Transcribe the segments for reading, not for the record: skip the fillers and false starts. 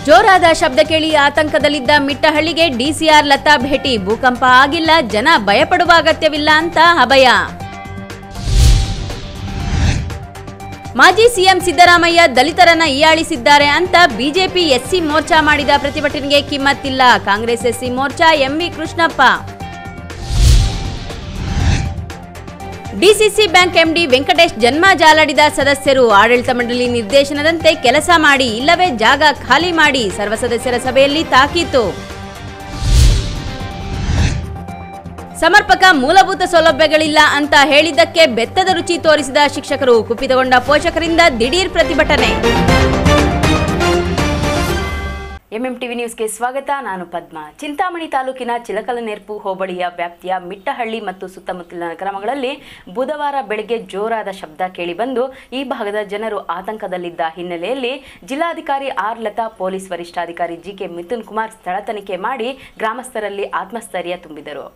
ಜೋರಾದ ಶಬ್ದ ಕೇಳಿ ಆತಂಕದಲ್ಲಿದ್ದ ಮಿಟ್ಟಹಳ್ಳಿಗೆ ಡಿಸಿಆರ್ ಲತಾ ಭೇಟಿ. ಭೂಕಂಪ ಆಗಿಲ್ಲ, ಜನ ಭಯಪಡುವ ಅಗತ್ಯವಿಲ್ಲ ಅಂತ ಅಭಯ. ಮಾಜಿ ಸಿಎಂ ಸಿದ್ದರಾಮಯ್ಯ ದಲಿತರನ್ನ ಹೀಯಾಳಿಸಿದ್ದಾರೆ ಅಂತ ಬಿಜೆಪಿ ಎಸ್ಸಿ ಮೋರ್ಚಾ ಮಾಡಿದ ಪ್ರತಿಭಟನೆಗೆ ಕಿಮ್ಮತ್ತಿಲ್ಲ. Congress SC Morcha MV Krishnappa. DCC bank MD Venkatesh ಜನ್ಮ ಜಾಲಾಡಿದ ಸದಸ್ಯರು ಆಡಳಿತ ಮಂಡಳಿ ನಿರ್ದೇಶನದಂತೆ ಕೆಲಸ ಮಾಡಿ, ಇಲ್ಲವೇ ಜಾಗ ಖಾಲಿ ಮಾಡಿ. ಸರ್ವ ಸದಸ್ಯರ ಸಭೆಯಲ್ಲಿ ತಾಕೀತು. ಸಮರ್ಪಕ ಮೂಲಭೂತ ಸೌಲಭ್ಯಗಳಿಲ್ಲ ಅಂತ ಹೇಳಿದ್ದಕ್ಕೆ ಬೆತ್ತದ ರುಚಿ ತೋರಿಸಿದ ಶಿಕ್ಷಕರು. ಕುಪಿತಗೊಂಡ ಪೋಷಕರಿಂದ ದಿಢೀರ್ ಪ್ರತಿಭಟನೆ. ಎಂಎಂಟಿವಿ ನ್ಯೂಸ್ಗೆ ಸ್ವಾಗತ. ನಾನು ಪದ್ಮ. ಚಿಂತಾಮಣಿ ತಾಲೂಕಿನ ಚಿಲಕಲನೆರ್ಪು ಹೋಬಳಿಯ ವ್ಯಾಪ್ತಿಯ ಮಿಟ್ಟಹಳ್ಳಿ ಮತ್ತು ಸುತ್ತಮುತ್ತಲಿನ ಗ್ರಾಮಗಳಲ್ಲಿ ಬುಧವಾರ ಬೆಳಗ್ಗೆ ಜೋರಾದ ಶಬ್ದ ಕೇಳಿಬಂದು ಈ ಭಾಗದ ಜನರು ಆತಂಕದಲ್ಲಿದ್ದ ಹಿನ್ನೆಲೆಯಲ್ಲಿ ಜಿಲ್ಲಾಧಿಕಾರಿ ಆರ್ ಲತಾ, ಪೊಲೀಸ್ ವರಿಷ್ಠಾಧಿಕಾರಿ ಜಿಕೆ ಮಿಥುನ್ ಕುಮಾರ್ ಸ್ಥಳ ತನಿಖೆ ಮಾಡಿ ಗ್ರಾಮಸ್ಥರಲ್ಲಿ ಆತ್ಮಸ್ಥೈರ್ಯ ತುಂಬಿದರು.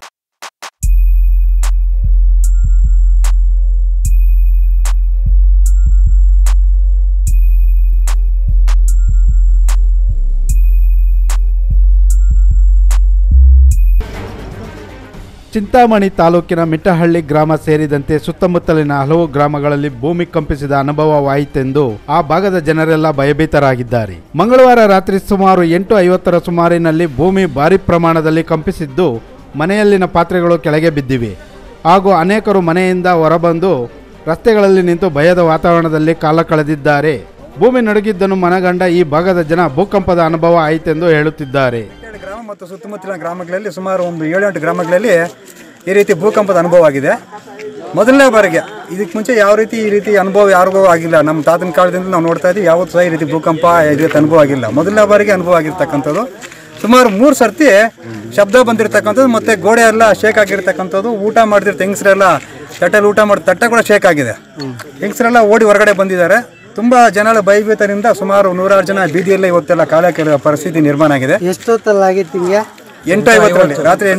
ಚಿಂತಾಮಣಿ ತಾಲೂಕಿನ ಮಿಟ್ಟಹಳ್ಳಿ ಗ್ರಾಮ ಸೇರಿದಂತೆ ಸುತ್ತಮುತ್ತಲಿನ ಹಲವು ಗ್ರಾಮಗಳಲ್ಲಿ ಭೂಮಿ ಕಂಪಿಸಿದ ಅನುಭವವಾಯಿತೆಂದು ಆ ಭಾಗದ ಜನರೆಲ್ಲ ಭಯಭೀತರಾಗಿದ್ದಾರೆ. ಮಂಗಳವಾರ ರಾತ್ರಿ ಸುಮಾರು 8:50 ಸುಮಾರಿನಲ್ಲಿ ಭೂಮಿ ಭಾರಿ ಪ್ರಮಾಣದಲ್ಲಿ ಕಂಪಿಸಿದ್ದು ಮನೆಯಲ್ಲಿನ ಪಾತ್ರೆಗಳು ಕೆಳಗೆ ಬಿದ್ದಿವೆ ಹಾಗೂ ಅನೇಕರು ಮನೆಯಿಂದ ಹೊರಬಂದು ರಸ್ತೆಗಳಲ್ಲಿ ನಿಂತು ಭಯದ ವಾತಾವರಣದಲ್ಲಿ ಕಾಲ ಕಳೆದಿದ್ದಾರೆ. ಭೂಮಿ ನಡುಗಿದ್ದನ್ನು ಮನಗಂಡ ಈ ಭಾಗದ ಜನ ಭೂಕಂಪದ ಅನುಭವ ಆಯಿತೆಂದು ಹೇಳುತ್ತಿದ್ದಾರೆ. ಗ್ರಾಮ ಮತ್ತು ಸುತ್ತಮುತ್ತಲಿನ ಗ್ರಾಮಗಳಲ್ಲಿ ಸುಮಾರು ಒಂದು 7-8 ಗ್ರಾಮಗಳಲ್ಲಿ ಈ ರೀತಿ ಭೂಕಂಪದ ಅನುಭವ ಆಗಿದೆ. ಮೊದಲನೇ ಬಾರಿಗೆ, ಇದಕ್ಕೆ ಮುಂಚೆ ಯಾವ ರೀತಿ ಈ ರೀತಿ ಅನುಭವ ಯಾರಿಗೂ ಆಗಿಲ್ಲ. ನಮ್ಮ ತಾತನ ಕಾಲದಿಂದ ನಾವು ನೋಡ್ತಾ ಇದ್ದೀವಿ, ಯಾವತ್ತೂ ಸಹ ಈ ರೀತಿ ಭೂಕಂಪ ಈ ರೀತಿ ಅನುಭವ ಆಗಿಲ್ಲ. ಮೊದಲನೇ ಬಾರಿಗೆ ಅನುಭವ ಆಗಿರ್ತಕ್ಕಂಥದ್ದು. ಸುಮಾರು 3 ಸರ್ತಿ ಶಬ್ದ ಬಂದಿರತಕ್ಕಂಥದ್ದು, ಮತ್ತು ಗೋಡೆ ಎಲ್ಲ ಶೇಕ್ ಆಗಿರ್ತಕ್ಕಂಥದ್ದು. ಊಟ ಮಾಡ್ತಿರ್ತ ಹೆಂಗಸರೆಲ್ಲ ತಟ್ಟೆಲ್ಲಿ ಊಟ ಮಾಡಿ ತಟ್ಟೆ ಕೂಡ ಶೇಕ್ ಆಗಿದೆ. ಹೆಂಗಸರೆಲ್ಲ ಓಡಿ ಹೊರಗಡೆ ಬಂದಿದ್ದಾರೆ. ತುಂಬ ಜನಗಳ ಭಯಭೀತರಿಂದ ಸುಮಾರು 100 ಜನ ಬೀದಿಯಲ್ಲೇ ಇವತ್ತೆಲ್ಲ ಕಾಲ ಕೇಳುವ ಪರಿಸ್ಥಿತಿ ನಿರ್ಮಾಣ ಆಗಿದೆ. ಎಷ್ಟೊತ್ತಲ್ಲಾಗಿತ್ತು? 8:50ರಲ್ಲಿ, ರಾತ್ರಿ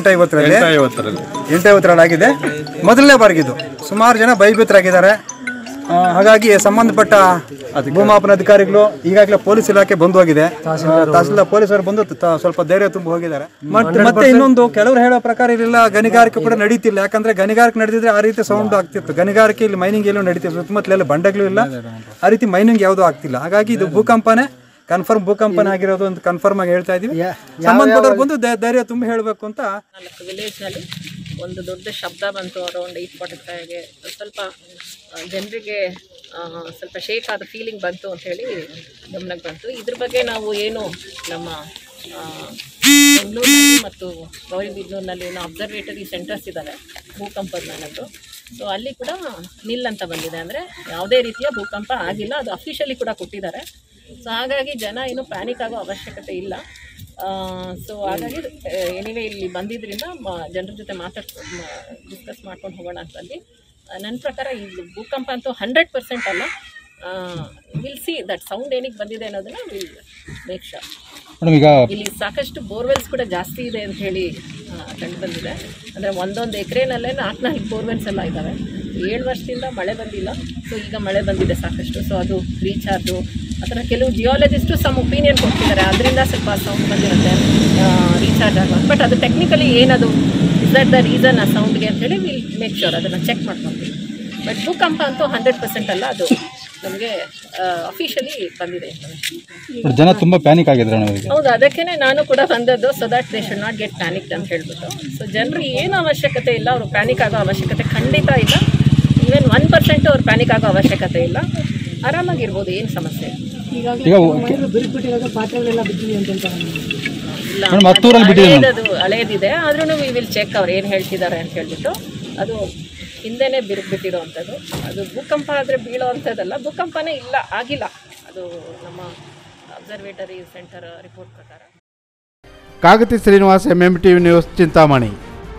8:50ರಲ್ಲಿ ಆಗಿದೆ. ಮೊದಲನೇ ಬಾರಿಗಿದ್ದು. ಸುಮಾರು ಜನ ಭಯಭೀತರಾಗಿದ್ದಾರೆ. ಹಾಗಾಗಿ ಸಂಬಂಧಪಟ್ಟ ಭೂಮಾಪನ ಅಧಿಕಾರಿಗಳು, ಈಗಾಗಲೇ ಪೊಲೀಸ್ ಇಲಾಖೆ ಬಂದು ಹೋಗಿದೆ. ತಹಸೀಲ್ದಾರ್ ಪೊಲೀಸರು ಬಂದು ಸ್ವಲ್ಪ ಧೈರ್ಯ ತುಂಬಿ ಹೋಗಿದ್ದಾರೆ. ಮತ್ತೆ ಇನ್ನೊಂದು, ಕೆಲವರು ಹೇಳೋ ಪ್ರಕಾರ ಇರಲಿಲ್ಲ, ಗಣಿಗಾರಿಕೆ ಕೂಡ ನಡೀತಿಲ್ಲ. ಯಾಕಂದ್ರೆ ಗಣಿಗಾರಿಕೆ ನಡೆದಿದ್ರೆ ಆ ರೀತಿ ಸೌಂಡ್ ಆಗ್ತಿತ್ತು. ಗಣಿಗಾರಿಕೆ ಇಲ್ಲಿ ಮೈನಿಂಗ್ ಎಲ್ಲೂ ನಡೀತಿತ್ತು, ಸುತ್ತಮುತ್ತಲೆಲ್ಲ ಬಂಡೆಗಳು ಇಲ್ಲ, ಆ ರೀತಿ ಮೈನಿಂಗ್ ಯಾವುದೂ ಆಗ್ತಿಲ್ಲ. ಹಾಗಾಗಿ ಇದು ಭೂಕಂಪನೇ, ಕನ್ಫರ್ಮ್ ಭೂಕಂಪನ ಆಗಿರೋದು ಅಂತ ಕನ್ಫರ್ಮ್ ಆಗಿ ಹೇಳ್ತಾ ಇದೀವಿ. ಸಂಬಂಧಪಟ್ಟವ್ರು ಬಂದು ಧೈರ್ಯ ತುಂಬಿ ಹೇಳಬೇಕು ಅಂತ. ವಿಲೇಜ್ನಲ್ಲಿ ಒಂದು ದೊಡ್ಡ ಶಬ್ದ ಬಂತು. ಅರೌಂಡ್ 8:45ಗೆ ಸ್ವಲ್ಪ ಜನರಿಗೆ ಸ್ವಲ್ಪ ಶೇಕ್ ಆದ ಫೀಲಿಂಗ್ ಬಂತು ಅಂಥೇಳಿ ಗಮನಕ್ಕೆ ಬಂತು. ಇದ್ರ ಬಗ್ಗೆ ನಾವು ಏನು ನಮ್ಮ ಬೆಂಗಳೂರಿನಲ್ಲಿ ಮತ್ತು ಗೌರಿಬಿದನೂರಿನಲ್ಲಿ ಏನೋ ಅಬ್ಸರ್ವೇಟರಿ ಸೆಂಟರ್ಸ್ ಇದ್ದಾವೆ ಭೂಕಂಪದ ನನ್ನದು. ಸೊ ಅಲ್ಲಿ ಕೂಡ ನಿಲ್ ಅಂತ ಬಂದಿದೆ, ಅಂದರೆ ಯಾವುದೇ ರೀತಿಯ ಭೂಕಂಪ ಆಗಿಲ್ಲ, ಅದು ಅಫಿಷಿಯಲಿ ಕೂಡ ಕೊಟ್ಟಿದ್ದಾರೆ. ಸೊ ಹಾಗಾಗಿ ಜನ ಏನು ಪ್ಯಾನಿಕ್ ಆಗೋ ಅವಶ್ಯಕತೆ ಇಲ್ಲ. ಸೊ ಹಾಗಾಗಿ ಎನಿವೇ ಇಲ್ಲಿ ಬಂದಿದ್ದರಿಂದ ಜನರ ಜೊತೆ ಡಿಸ್ಕಸ್ ಮಾಡ್ಕೊಂಡು ಹೋಗೋಣ ಅಂತಂದು ನನ್ನ ಪ್ರಕಾರ ಇದು ಭೂಕಂಪ ಅಂತೂ 100% ಅಲ್ಲ. ವಿಲ್ ಸಿ ದಟ್ ಸೌಂಡ್ ಏನಕ್ಕೆ ಬಂದಿದೆ ಅನ್ನೋದನ್ನ ವಿಲ್ ಮೇಕ್ ಶೋರ್. ಇಲ್ಲಿ ಸಾಕಷ್ಟು ಬೋರ್ವೆಲ್ಸ್ ಕೂಡ ಜಾಸ್ತಿ ಇದೆ ಅಂತ ಹೇಳಿ ಕಂಡು ಬಂದಿದೆ. ಅಂದರೆ ಒಂದೊಂದು ಎಕರೆನಲ್ಲೇ 4 ಬೋರ್ವೆಲ್ಸ್ ಎಲ್ಲ ಇದ್ದಾವೆ. 7 ವರ್ಷದಿಂದ ಮಳೆ ಬಂದಿಲ್ಲ, ಸೊ ಈಗ ಮಳೆ ಬಂದಿದೆ ಸಾಕಷ್ಟು. ಸೊ ಅದು ರೀಚಾರ್ಜು ಆ ಥರ ಕೆಲವು ಜಿಯಾಲಜಿಸ್ಟು ಸಮ್ ಒಪಿನಿಯನ್ ಕೊಡ್ತಿದ್ದಾರೆ, ಅದರಿಂದ ಸ್ವಲ್ಪ ಸೌಂಡ್ ಬಂದಿರುತ್ತೆ ರೀಚಾರ್ಜ್ ಆಗೋದು. ಬಟ್ ಅದು ಟೆಕ್ನಿಕಲಿ ಏನದು ಇಸ್ ದಟ್ ದ ರೀಸನ್ ಆ ಸೌಂಡ್ಗೆ ಅಂತೇಳಿ ವಿಲ್ ಮೇಕ್ ಶೋರ್, ಅದನ್ನು ಚೆಕ್ ಮಾಡ್ಕೊತೀವಿ. ಬಟ್ ಭೂಕಂಪ ಅಂತೂ 100% ಅಲ್ಲ, ಅದು ನಮಗೆ ಅಫಿಷಿಯಲಿ ಬಂದಿದೆ. ಜನ ತುಂಬ ಪ್ಯಾನಿಕ್ ಆಗಿದ್ದಾರೆ. ಹೌದು, ಅದಕ್ಕೇ ನಾನು ಕೂಡ ಬಂದದ್ದು, so that they should not get panicked ಅಂತ ಹೇಳ್ಬಿಟ್ಟು. ಸೊ ಜನರು ಏನು ಅವಶ್ಯಕತೆ ಇಲ್ಲ, ಅವರು ಪ್ಯಾನಿಕ್ ಆಗೋ ಅವಶ್ಯಕತೆ ಖಂಡಿತ ಇಲ್ಲ. ಈವನ್ 1% ಅವ್ರು ಪ್ಯಾನಿಕ್ ಆಗೋ ಅವಶ್ಯಕತೆ ಇಲ್ಲ, ಆರಾಮಾಗಿರ್ಬೋದು, ಏನು ಸಮಸ್ಯೆ ಇಲ್ಲ. ಅದು ಹಳೇದಿದೆ, ಆದ್ರೂ ವಿ ವಿಲ್ ಚೆಕ್ ಅವ್ರು ಏನು ಹೇಳ್ತಿದ್ದಾರೆ ಅಂತ ಹೇಳ್ಬಿಟ್ಟು. ಅದು ಹಿಂದೆನೇ ಬಿರುಗ್ಬಿಟ್ಟಿರೋ ಅಂಥದ್ದು, ಅದು ಭೂಕಂಪ ಆದರೆ ಬೀಳೋ ಅಂಥದ್ದಲ್ಲ, ಭೂಕಂಪನೇ ಇಲ್ಲ, ಆಗಿಲ್ಲ. ಅದು ನಮ್ಮ ಅಬ್ಸರ್ವೇಟರಿ ಸೆಂಟರ್ ರಿಪೋರ್ಟ್ ಪ್ರಕಾರ. Kagati Srinivas, MMTV news, Chintamani.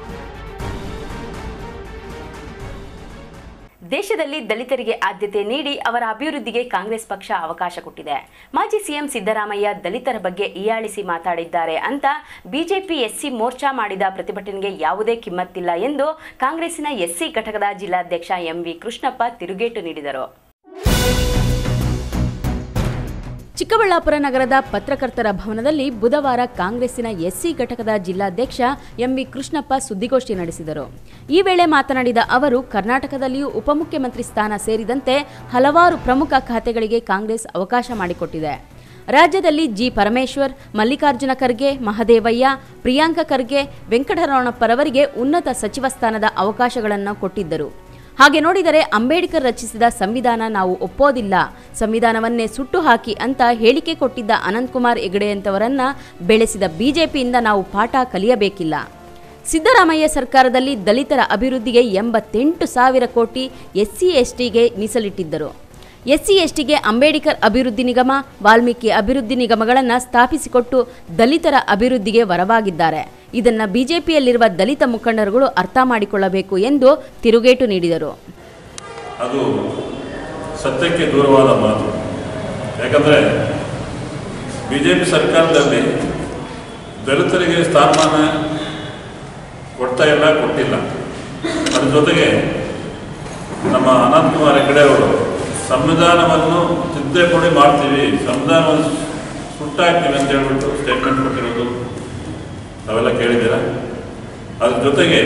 ದೇಶದಲ್ಲಿ ದಲಿತರಿಗೆ ಆದ್ಯತೆ ನೀಡಿ ಅವರ ಅಭಿವೃದ್ಧಿಗೆ ಕಾಂಗ್ರೆಸ್ ಪಕ್ಷ ಅವಕಾಶ ಕೊಟ್ಟಿದೆ. ಮಾಜಿ ಸಿಎಂ ಸಿದ್ದರಾಮಯ್ಯ ದಲಿತರ ಬಗ್ಗೆ ಹೀಯಾಳಿಸಿ ಮಾತಾಡಿದ್ದಾರೆ ಅಂತ ಬಿಜೆಪಿ ಎಸ್ಸಿ ಮೋರ್ಚಾ ಮಾಡಿದ ಪ್ರತಿಭಟನೆಗೆ ಯಾವುದೇ ಕಿಮ್ಮತ್ತಿಲ್ಲ ಎಂದು ಕಾಂಗ್ರೆಸ್ಸಿನ ಎಸ್ಸಿ ಘಟಕದ ಜಿಲ್ಲಾಧ್ಯಕ್ಷ ಎಂವಿ ಕೃಷ್ಣಪ್ಪ ತಿರುಗೇಟು ನೀಡಿದರು. ಚಿಕ್ಕಬಳ್ಳಾಪುರ ನಗರದ ಪತ್ರಕರ್ತರ ಭವನದಲ್ಲಿ ಬುಧವಾರ ಕಾಂಗ್ರೆಸ್ಸಿನ ಎಸ್ಸಿ ಘಟಕದ ಜಿಲ್ಲಾಧ್ಯಕ್ಷ ಎಂವಿ ಕೃಷ್ಣಪ್ಪ ಸುದ್ದಿಗೋಷ್ಠಿ ನಡೆಸಿದರು. ಈ ವೇಳೆ ಮಾತನಾಡಿದ ಅವರು, ಕರ್ನಾಟಕದಲ್ಲಿಯೂ ಉಪಮುಖ್ಯಮಂತ್ರಿ ಸ್ಥಾನ ಸೇರಿದಂತೆ ಹಲವಾರು ಪ್ರಮುಖ ಖಾತೆಗಳಿಗೆ ಕಾಂಗ್ರೆಸ್ ಅವಕಾಶ ಮಾಡಿಕೊಟ್ಟಿದೆ. ರಾಜ್ಯದಲ್ಲಿ ಜಿ ಪರಮೇಶ್ವರ್, ಮಲ್ಲಿಕಾರ್ಜುನ ಖರ್ಗೆ, ಮಹದೇವಯ್ಯ, ಪ್ರಿಯಾಂಕ ಖರ್ಗೆ, ವೆಂಕಟರಮಣಪ್ಪರವರಿಗೆ ಉನ್ನತ ಸಚಿವ ಸ್ಥಾನದ ಅವಕಾಶಗಳನ್ನು ಕೊಟ್ಟಿದ್ದರು. ಹಾಗೆ ನೋಡಿದರೆ ಅಂಬೇಡ್ಕರ್ ರಚಿಸಿದ ಸಂವಿಧಾನ ನಾವು ಒಪ್ಪೋದಿಲ್ಲ, ಸಂವಿಧಾನವನ್ನೇ ಸುಟ್ಟು ಹಾಕಿ ಅಂತ ಹೇಳಿಕೆ ಕೊಟ್ಟಿದ್ದ ಅನಂತಕುಮಾರ್ ಹೆಗಡೆಯಂತವರನ್ನ ಬೆಳೆಸಿದ ಬಿಜೆಪಿಯಿಂದ ನಾವು ಪಾಠ ಕಲಿಯಬೇಕಿಲ್ಲ. ಸಿದ್ದರಾಮಯ್ಯ ಸರ್ಕಾರದಲ್ಲಿ ದಲಿತರ ಅಭಿವೃದ್ಧಿಗೆ 88,000 ಕೋಟಿ ಎಸ್ಸಿ ಎಸ್ಟಿಗೆ ಮೀಸಲಿಟ್ಟಿದ್ದರು. ಎಸ್ಸಿ ಎಸ್ಟಿಗೆ ಅಂಬೇಡ್ಕರ್ ಅಭಿವೃದ್ಧಿ ನಿಗಮ, ವಾಲ್ಮೀಕಿ ಅಭಿವೃದ್ಧಿ ನಿಗಮಗಳನ್ನು ಸ್ಥಾಪಿಸಿಕೊಟ್ಟು ದಲಿತರ ಅಭಿವೃದ್ಧಿಗೆ ವರವಾಗಿದ್ದಾರೆ. ಇದನ್ನು ಬಿಜೆಪಿಯಲ್ಲಿರುವ ದಲಿತ ಮುಖಂಡರುಗಳು ಅರ್ಥ ಮಾಡಿಕೊಳ್ಳಬೇಕು ಎಂದು ತಿರುಗೇಟು ನೀಡಿದರು. ಅದು ಸತ್ಯಕ್ಕೆ ದೂರವಾದ ಮಾತು. ಯಾಕಂದರೆ ಬಿಜೆಪಿ ಸರ್ಕಾರದಲ್ಲಿ ದಲಿತರಿಗೆ ಸ್ಥಾನಮಾನ ಕೊಡ್ತಾ ಇಲ್ಲ, ಕೊಟ್ಟಿಲ್ಲ. ಅದ್ರ ಜೊತೆಗೆ ನಮ್ಮ ಅನಂತಕುಮಾರ್ ಹೆಗಡೆ ಅವರು ಸಂವಿಧಾನವನ್ನು ತಿದ್ದುಪಡಿ ಮಾಡ್ತೀವಿ, ಸಂವಿಧಾನವನ್ನು ಸುಟ್ಟಾಕ್ತೀವಿ ಅಂತ ಹೇಳ್ಬಿಟ್ಟು ಸ್ಟೇಟ್ಮೆಂಟ್ ಕೊಟ್ಟಿರೋದು ನಾವೆಲ್ಲ ಕೇಳಿದ್ದೀರ. ಅದ್ರ ಜೊತೆಗೆ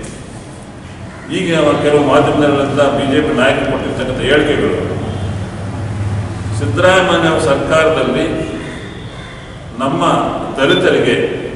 ಈಗ ಕೆಲವು ಮಾಧ್ಯಮಗಳಿಂದ ಬಿಜೆಪಿ ನಾಯಕರು ಕೊಟ್ಟಿರ್ತಕ್ಕಂಥ ಹೇಳಿಕೆಗಳು, ಸಿದ್ದರಾಮಯ್ಯ ಸರ್ಕಾರದಲ್ಲಿ ನಮ್ಮ ದಲಿತರಿಗೆ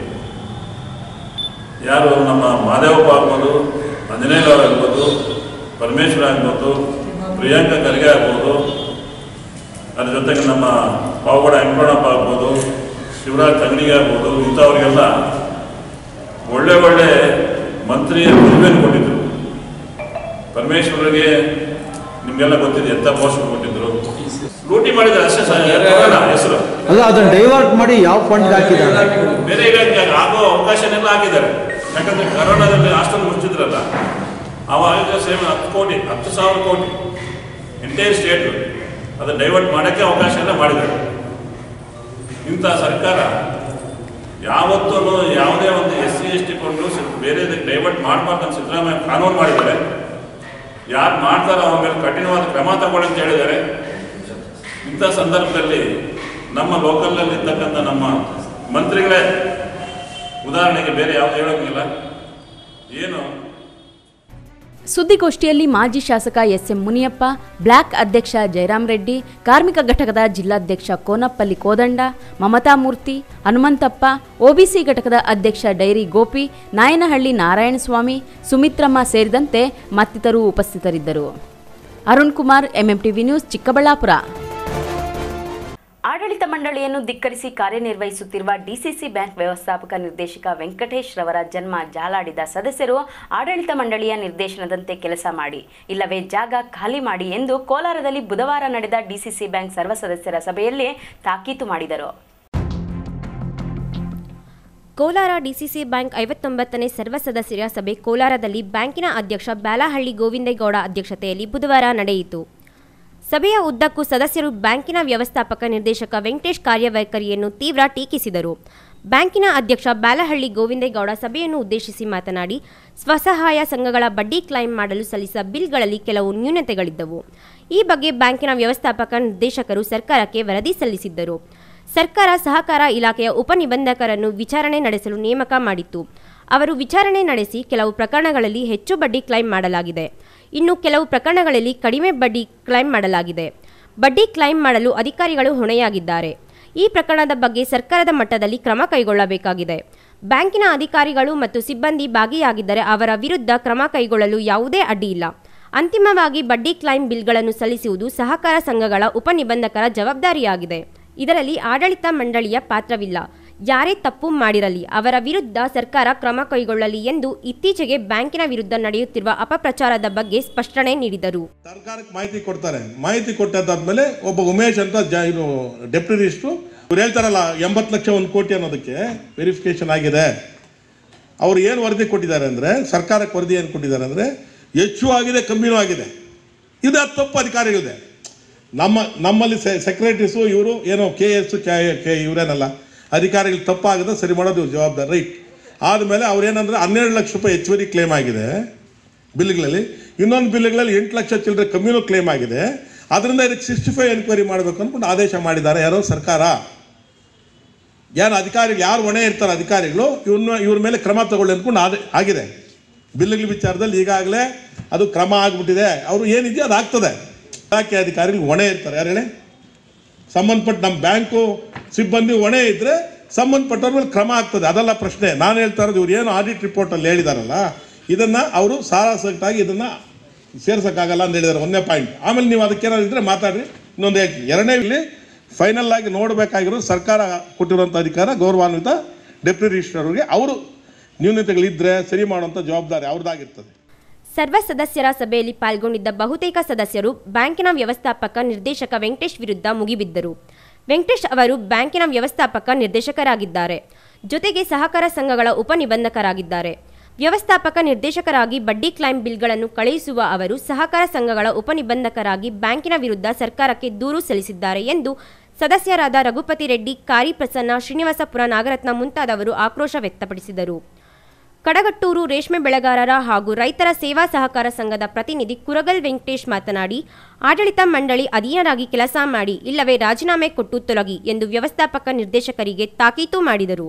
ಯಾರು ನಮ್ಮ ಮಾದೇವಪ್ಪ ಆಗ್ಬೋದು, ಅಂಜನೇಯಗೌಡ ಆಗ್ಬೋದು, ಪರಮೇಶ್ವರ ಆಗ್ಬೋದು, ಪ್ರಿಯಾಂಕ ಖರ್ಗೆ ಆಗ್ಬೋದು, ಅದ್ರ ಜೊತೆಗೆ ನಮ್ಮ ಪಾವಗಡ ವೆಂಕಟರಮಣಪ್ಪ ಆಗ್ಬೋದು, ಶಿವರಾಜ್ ತಂಗಡಿಗೆ ಆಗ್ಬೋದು, ಇಂಥವ್ರಿಗೆಲ್ಲ ಒಳ್ಳೆ ಒಳ್ಳೆ ಮಂತ್ರಿಯ ಹುದ್ದೆಯನ್ನು ಕೊಟ್ಟಿದ್ರು. ಪರಮೇಶ್ವರಿಗೆ ನಿಮಗೆಲ್ಲ ಗೊತ್ತಿದೆ ಎಂಥ ಪೋಸ್ಟ್ ಕೊಟ್ಟಿದ್ರು. ಲೂಟಿ ಮಾಡಿದ್ರೆ ಅಷ್ಟೇ ಹೆಸರು ಅಲ್ಲ, ಅದನ್ನು ಡೈವರ್ಟ್ ಮಾಡಿ ಯಾವ ಫಂಡ್ ಹಾಕಿದ್ದಾರೆ, ಬೇರೆ ಆಗೋ ಅವಕಾಶನೆಲ್ಲ ಹಾಕಿದ್ದಾರೆ. ಯಾಕಂದ್ರೆ ಕರೋನಾದಲ್ಲಿ ಹಾಸ್ಟೆಲ್ ಮುಚ್ಚಿದ್ರಲ್ಲ, ಆವಾಗ ಸೇಮ್ 10,000 ಕೋಟಿ ಎಂಟೈರ್ ಸ್ಟೇಟ್ ಅದನ್ನು ಡೈವರ್ಟ್ ಮಾಡೋಕ್ಕೆ ಅವಕಾಶ ಎಲ್ಲ ಮಾಡಿದ್ದಾರೆ. ಇಂಥ ಸರ್ಕಾರ ಯಾವತ್ತೂ ಯಾವುದೇ ಒಂದು SC ST ಕೊಂಡು ಬೇರೆ ಡೈವರ್ಟ್ ಮಾಡಬಾರ್ದು ಅಂತ ಸಿದ್ದರಾಮಯ್ಯ ಕಾನೂನು ಮಾಡಿದ್ದಾರೆ. ಯಾರು ಮಾಡ್ತಾರೋ ಅವ್ರ ಮೇಲೆ ಕಠಿಣವಾದ ಕ್ರಮ ತಗೊಳ್ಳಿ ಅಂತ ಹೇಳಿದ್ದಾರೆ. ಇಂಥ ಸಂದರ್ಭದಲ್ಲಿ ನಮ್ಮ ಲೋಕಲ್ನಲ್ಲಿ ಇರ್ತಕ್ಕಂಥ ನಮ್ಮ ಮಂತ್ರಿಗಳೇ ಉದಾಹರಣೆಗೆ ಬೇರೆ ಯಾವುದು ಹೇಳೋಂಗಿಲ್ಲ. ಏನು ಸುದ್ದಿಗೋಷ್ಠಿಯಲ್ಲಿ ಮಾಜಿ ಶಾಸಕ ಎಸ್ಎಂ ಮುನಿಯಪ್ಪ, ಬ್ಲಾಕ್ ಅಧ್ಯಕ್ಷ ಜಯರಾಮ್ ರೆಡ್ಡಿ, ಕಾರ್ಮಿಕ ಘಟಕದ ಜಿಲ್ಲಾಧ್ಯಕ್ಷ ಕೋನಪ್ಪಲ್ಲಿ ಕೋದಂಡ, ಮಮತಾ ಮೂರ್ತಿ, ಹನುಮಂತಪ್ಪ, ಒಬಿಸಿ ಘಟಕದ ಅಧ್ಯಕ್ಷ ಡೈರಿ ಗೋಪಿ, ನಾಯನಹಳ್ಳಿ ನಾರಾಯಣಸ್ವಾಮಿ, ಸುಮಿತ್ರಮ್ಮ ಸೇರಿದಂತೆ ಮತ್ತಿತರರು ಉಪಸ್ಥಿತರಿದ್ದರು. Arun Kumar, MMTV news, Chikkaballapur. ಆಡಳಿತ ಮಂಡಳಿಯನ್ನು ಧಿಕ್ಕರಿಸಿ ಕಾರ್ಯನಿರ್ವಹಿಸುತ್ತಿರುವ ಡಿಸಿಸಿ ಬ್ಯಾಂಕ್ ವ್ಯವಸ್ಥಾಪಕ ನಿರ್ದೇಶಕ ವೆಂಕಟೇಶ್ ರವರ ಜನ್ಮ ಜಾಲಾಡಿದ ಸದಸ್ಯರು ಆಡಳಿತ ಮಂಡಳಿಯ ನಿರ್ದೇಶನದಂತೆ ಕೆಲಸ ಮಾಡಿ, ಇಲ್ಲವೇ ಜಾಗ ಖಾಲಿ ಮಾಡಿ ಎಂದು ಕೋಲಾರದಲ್ಲಿ ಬುಧವಾರ ನಡೆದ ಡಿಸಿಸಿ ಬ್ಯಾಂಕ್ ಸರ್ವ ಸದಸ್ಯರ ಸಭೆಯಲ್ಲಿ ತಾಕೀತು ಮಾಡಿದರು. ಕೋಲಾರ ಡಿಸಿಸಿ ಬ್ಯಾಂಕ್ 59ನೇ ಸರ್ವ ಸದಸ್ಯರ ಸಭೆ ಕೋಲಾರದಲ್ಲಿ ಬ್ಯಾಂಕಿನ ಅಧ್ಯಕ್ಷ ಬ್ಯಾಲಹಳ್ಳಿ ಗೋವಿಂದೇಗೌಡ ಅಧ್ಯಕ್ಷತೆಯಲ್ಲಿ ಬುಧವಾರ ನಡೆಯಿತು. ಸಭೆಯ ಉದ್ದಕ್ಕೂ ಸದಸ್ಯರು ಬ್ಯಾಂಕಿನ ವ್ಯವಸ್ಥಾಪಕ ನಿರ್ದೇಶಕ ವೆಂಕಟೇಶ್ ಕಾರ್ಯವೈಖರಿಯನ್ನು ತೀವ್ರ ಟೀಕಿಸಿದರು. ಬ್ಯಾಂಕಿನ ಅಧ್ಯಕ್ಷ ಬ್ಯಾಲಹಳ್ಳಿ ಗೋವಿಂದೇಗೌಡ ಸಭೆಯನ್ನು ಉದ್ದೇಶಿಸಿ ಮಾತನಾಡಿ, ಸ್ವಸಹಾಯ ಸಂಘಗಳ ಬಡ್ಡಿ ಕ್ಲೈಮ್ ಮಾಡಲು ಸಲ್ಲಿಸಿದ ಬಿಲ್ಗಳಲ್ಲಿ ಕೆಲವು ನ್ಯೂನತೆಗಳಿದ್ದವು. ಈ ಬಗ್ಗೆ ಬ್ಯಾಂಕಿನ ವ್ಯವಸ್ಥಾಪಕ ನಿರ್ದೇಶಕರು ಸರ್ಕಾರಕ್ಕೆ ವರದಿ ಸಲ್ಲಿಸಿದ್ದರು. ಸರ್ಕಾರ ಸಹಕಾರ ಇಲಾಖೆಯ ಉಪನಿಬಂಧಕರನ್ನು ವಿಚಾರಣೆ ನಡೆಸಲು ನೇಮಕ ಮಾಡಿತ್ತು. ಅವರು ವಿಚಾರಣೆ ನಡೆಸಿ ಕೆಲವು ಪ್ರಕರಣಗಳಲ್ಲಿ ಹೆಚ್ಚು ಬಡ್ಡಿ ಕ್ಲೈಮ್ ಮಾಡಲಾಗಿದೆ, ಇನ್ನು ಕೆಲವು ಪ್ರಕರಣಗಳಲ್ಲಿ ಕಡಿಮೆ ಬಡ್ಡಿ ಕ್ಲೈಮ್ ಮಾಡಲಾಗಿದೆ. ಬಡ್ಡಿ ಕ್ಲೈಮ್ ಮಾಡಲು ಅಧಿಕಾರಿಗಳು ಹೊಣೆಯಾಗಿದ್ದಾರೆ. ಈ ಪ್ರಕರಣದ ಬಗ್ಗೆ ಸರ್ಕಾರದ ಮಟ್ಟದಲ್ಲಿ ಕ್ರಮ ಕೈಗೊಳ್ಳಬೇಕಾಗಿದೆ. ಬ್ಯಾಂಕಿನ ಅಧಿಕಾರಿಗಳು ಮತ್ತು ಸಿಬ್ಬಂದಿ ಭಾಗಿಯಾಗಿದ್ದರೆ ಅವರ ವಿರುದ್ಧ ಕ್ರಮ ಕೈಗೊಳ್ಳಲು ಯಾವುದೇ ಅಡ್ಡಿಯಿಲ್ಲ. ಅಂತಿಮವಾಗಿ ಬಡ್ಡಿ ಕ್ಲೈಮ್ ಬಿಲ್ಗಳನ್ನು ಸಲ್ಲಿಸುವುದು ಸಹಕಾರ ಸಂಘಗಳ ಉಪನಿಬಂಧಕರ ಜವಾಬ್ದಾರಿಯಾಗಿದೆ. ಇದರಲ್ಲಿ ಆಡಳಿತ ಮಂಡಳಿಯ ಪಾತ್ರವಿಲ್ಲ. ಯಾರೇ ತಪ್ಪು ಮಾಡಿರಲಿ ಅವರ ವಿರುದ್ಧ ಸರ್ಕಾರ ಕ್ರಮ ಕೈಗೊಳ್ಳಲಿ ಎಂದು ಇತ್ತೀಚೆಗೆ ಬ್ಯಾಂಕಿನ ವಿರುದ್ಧ ನಡೆಯುತ್ತಿರುವ ಅಪಪ್ರಚಾರದ ಬಗ್ಗೆ ಸ್ಪಷ್ಟನೆ ನೀಡಿದರು. ಸರ್ಕಾರಕ್ಕೆ ಮಾಹಿತಿ ಕೊಡ್ತಾರೆ. ಮಾಹಿತಿ ಕೊಟ್ಟಾದ್ಮೇಲೆ ಒಬ್ಬ ಉಮೇಶ್ ಅಂತ ಡೆಪ್ಯೂಟಿ ರಿಜಿಸ್ಟ್ರು ಇವ್ರು ಹೇಳ್ತಾರಲ್ಲ 80 ಲಕ್ಷ 1 ಕೋಟಿ ಅನ್ನೋದಕ್ಕೆ ವೆರಿಫಿಕೇಶನ್ ಆಗಿದೆ. ಅವ್ರು ಏನು ವರದಿ ಕೊಟ್ಟಿದ್ದಾರೆ ಅಂದರೆ, ಸರ್ಕಾರಕ್ಕೆ ವರದಿ ಏನು ಕೊಟ್ಟಿದ್ದಾರೆ ಅಂದರೆ, ಹೆಚ್ಚು ಆಗಿದೆ ಕಮ್ಮಿನೂ ಆಗಿದೆ. ಇದು ತಪ್ಪು ಅಧಿಕಾರಿಗಳಿದೆ. ನಮ್ಮಲ್ಲಿ ಸೆಕ್ರೆಟರೀಸು ಇವರು ಏನೋ KS ಇವರೇನಲ್ಲ, ಅಧಿಕಾರಿಗಳು ತಪ್ಪಾಗಿದೆ ಸರಿ ಮಾಡೋದು ಜವಾಬ್ದಾರಿ, ರೈಟ್. ಆದಮೇಲೆ ಅವ್ರೇನಂದರೆ 12 ಲಕ್ಷ ರೂಪಾಯಿ ಹೆಚ್ಚುವರಿ ಕ್ಲೇಮ್ ಆಗಿದೆ ಬಿಲ್ಗಳಲ್ಲಿ, ಇನ್ನೊಂದು ಬಿಲ್ಗಳಲ್ಲಿ 8 ಲಕ್ಷ ಚಿಲ್ಲರೆ ಕಮ್ಮಿನೂ ಕ್ಲೇಮ್ ಆಗಿದೆ. ಅದರಿಂದ ಇದಕ್ಕೆ 65 ಎನ್ಕ್ವೈರಿ ಮಾಡಬೇಕು ಅಂದ್ಕೊಂಡು ಆದೇಶ ಮಾಡಿದ್ದಾರೆ. ಯಾರೋ ಸರ್ಕಾರ, ಏನು ಅಧಿಕಾರಿಗಳು ಯಾರು ಹೊಣೆ ಇರ್ತಾರೆ ಅಧಿಕಾರಿಗಳು ಇವ್ರ ಮೇಲೆ ಕ್ರಮ ತಗೊಳ್ಳಿ ಅಂದ್ಕೊಂಡು ಆಗಿದೆ. ಬಿಲ್ಗಳ ವಿಚಾರದಲ್ಲಿ ಈಗಾಗಲೇ ಅದು ಕ್ರಮ ಆಗಿಬಿಟ್ಟಿದೆ. ಅವರು ಏನಿದೆಯೋ ಅದು ಆಗ್ತದೆ. ಇಲಾಖೆ ಅಧಿಕಾರಿಗಳು ಹೊಣೆ ಇರ್ತಾರೆ. ಯಾರು ಹೇಳಿ? ಸಂಬಂಧಪಟ್ಟ ನಮ್ಮ ಬ್ಯಾಂಕು ಸಿಬ್ಬಂದಿ ಹೊಣೆ ಇದ್ದರೆ ಸಂಬಂಧಪಟ್ಟವ್ರ ಮೇಲೆ ಕ್ರಮ ಆಗ್ತದೆ. ಅದೆಲ್ಲ ಪ್ರಶ್ನೆ. ನಾನು ಹೇಳ್ತಾ ಇರೋದು ಇವ್ರು ಏನು ಆಡಿಟ್ ರಿಪೋರ್ಟಲ್ಲಿ ಹೇಳಿದಾರಲ್ಲ, ಇದನ್ನು ಅವರು ಸಾರಾಸಗಟಾಗಿ ಇದನ್ನು ಸೇರ್ಸೋಕ್ಕಾಗಲ್ಲ ಅಂತ ಹೇಳಿದ್ದಾರೆ. ಒಂದೇ ಪಾಯಿಂಟ್. ಆಮೇಲೆ ನೀವು ಅದಕ್ಕೇನಾದ್ರು ಇದ್ದರೆ ಮಾತಾಡ್ರಿ. ಇನ್ನೊಂದು ಹೇಳ್ತೀನಿ. ಎರಡನೇ ಇಲ್ಲಿ ಫೈನಲ್ ಆಗಿ ನೋಡಬೇಕಾಗಿರೋದು ಸರ್ಕಾರ ಕೊಟ್ಟಿರುವಂಥ ಅಧಿಕಾರ ಗೌರವಾನ್ವಿತ ಡೆಪ್ಯೂಟಿ ರಿಜಿಸ್ಟ್ರಾರ್ ಅವರಿಗೆ ಅವರು ನ್ಯೂನತೆಗಳಿದ್ದರೆ ಸರಿ ಮಾಡುವಂಥ ಜವಾಬ್ದಾರಿ ಅವ್ರದ್ದಾಗಿರ್ತದೆ. ಸರ್ವ ಸದಸ್ಯರ ಸಭೆಯಲ್ಲಿ ಪಾಲ್ಗೊಂಡಿದ್ದ ಬಹುತೇಕ ಸದಸ್ಯರು ಬ್ಯಾಂಕಿನ ವ್ಯವಸ್ಥಾಪಕ ನಿರ್ದೇಶಕ ವೆಂಕಟೇಶ್ ವಿರುದ್ಧ ಮುಗಿಬಿದ್ದರು. ವೆಂಕಟೇಶ್ ಅವರು ಬ್ಯಾಂಕಿನ ವ್ಯವಸ್ಥಾಪಕ ನಿರ್ದೇಶಕರಾಗಿದ್ದಾರೆ, ಜೊತೆಗೆ ಸಹಕಾರ ಸಂಘಗಳ ಉಪನಿಬಂಧಕರಾಗಿದ್ದಾರೆ. ವ್ಯವಸ್ಥಾಪಕ ನಿರ್ದೇಶಕರಾಗಿ ಬಡ್ಡಿ ಕ್ಲೈಮ್ ಬಿಲ್ಗಳನ್ನು ಕಳುಹಿಸುವ ಅವರು ಸಹಕಾರ ಸಂಘಗಳ ಉಪನಿಬಂಧಕರಾಗಿ ಬ್ಯಾಂಕಿನ ವಿರುದ್ಧ ಸರ್ಕಾರಕ್ಕೆ ದೂರು ಸಲ್ಲಿಸಿದ್ದಾರೆ ಎಂದು ಸದಸ್ಯರಾದ ರಘುಪತಿ ರೆಡ್ಡಿ, ಕಾರಿ ಪ್ರಸನ್ನ, ಶ್ರೀನಿವಾಸಪುರ, ನಾಗರತ್ನ ಮುಂತಾದವರು ಆಕ್ರೋಶ ವ್ಯಕ್ತಪಡಿಸಿದರು. ಕಡಗಟ್ಟೂರು ರೇಷ್ಮೆ ಬೆಳೆಗಾರರ ಹಾಗೂ ರೈತರ ಸೇವಾ ಸಹಕಾರ ಸಂಘದ ಪ್ರತಿನಿಧಿ ಕುರಗಲ್ ವೆಂಕಟೇಶ್ ಮಾತನಾಡಿ, ಆಡಳಿತ ಮಂಡಳಿ ಅಧೀನರಾಗಿ ಕೆಲಸ ಮಾಡಿ, ಇಲ್ಲವೇ ರಾಜೀನಾಮೆ ಕೊಟ್ಟು ತೊಲಗಿ ಎಂದು ವ್ಯವಸ್ಥಾಪಕ ನಿರ್ದೇಶಕರಿಗೆ ತಾಕೀತು ಮಾಡಿದರು.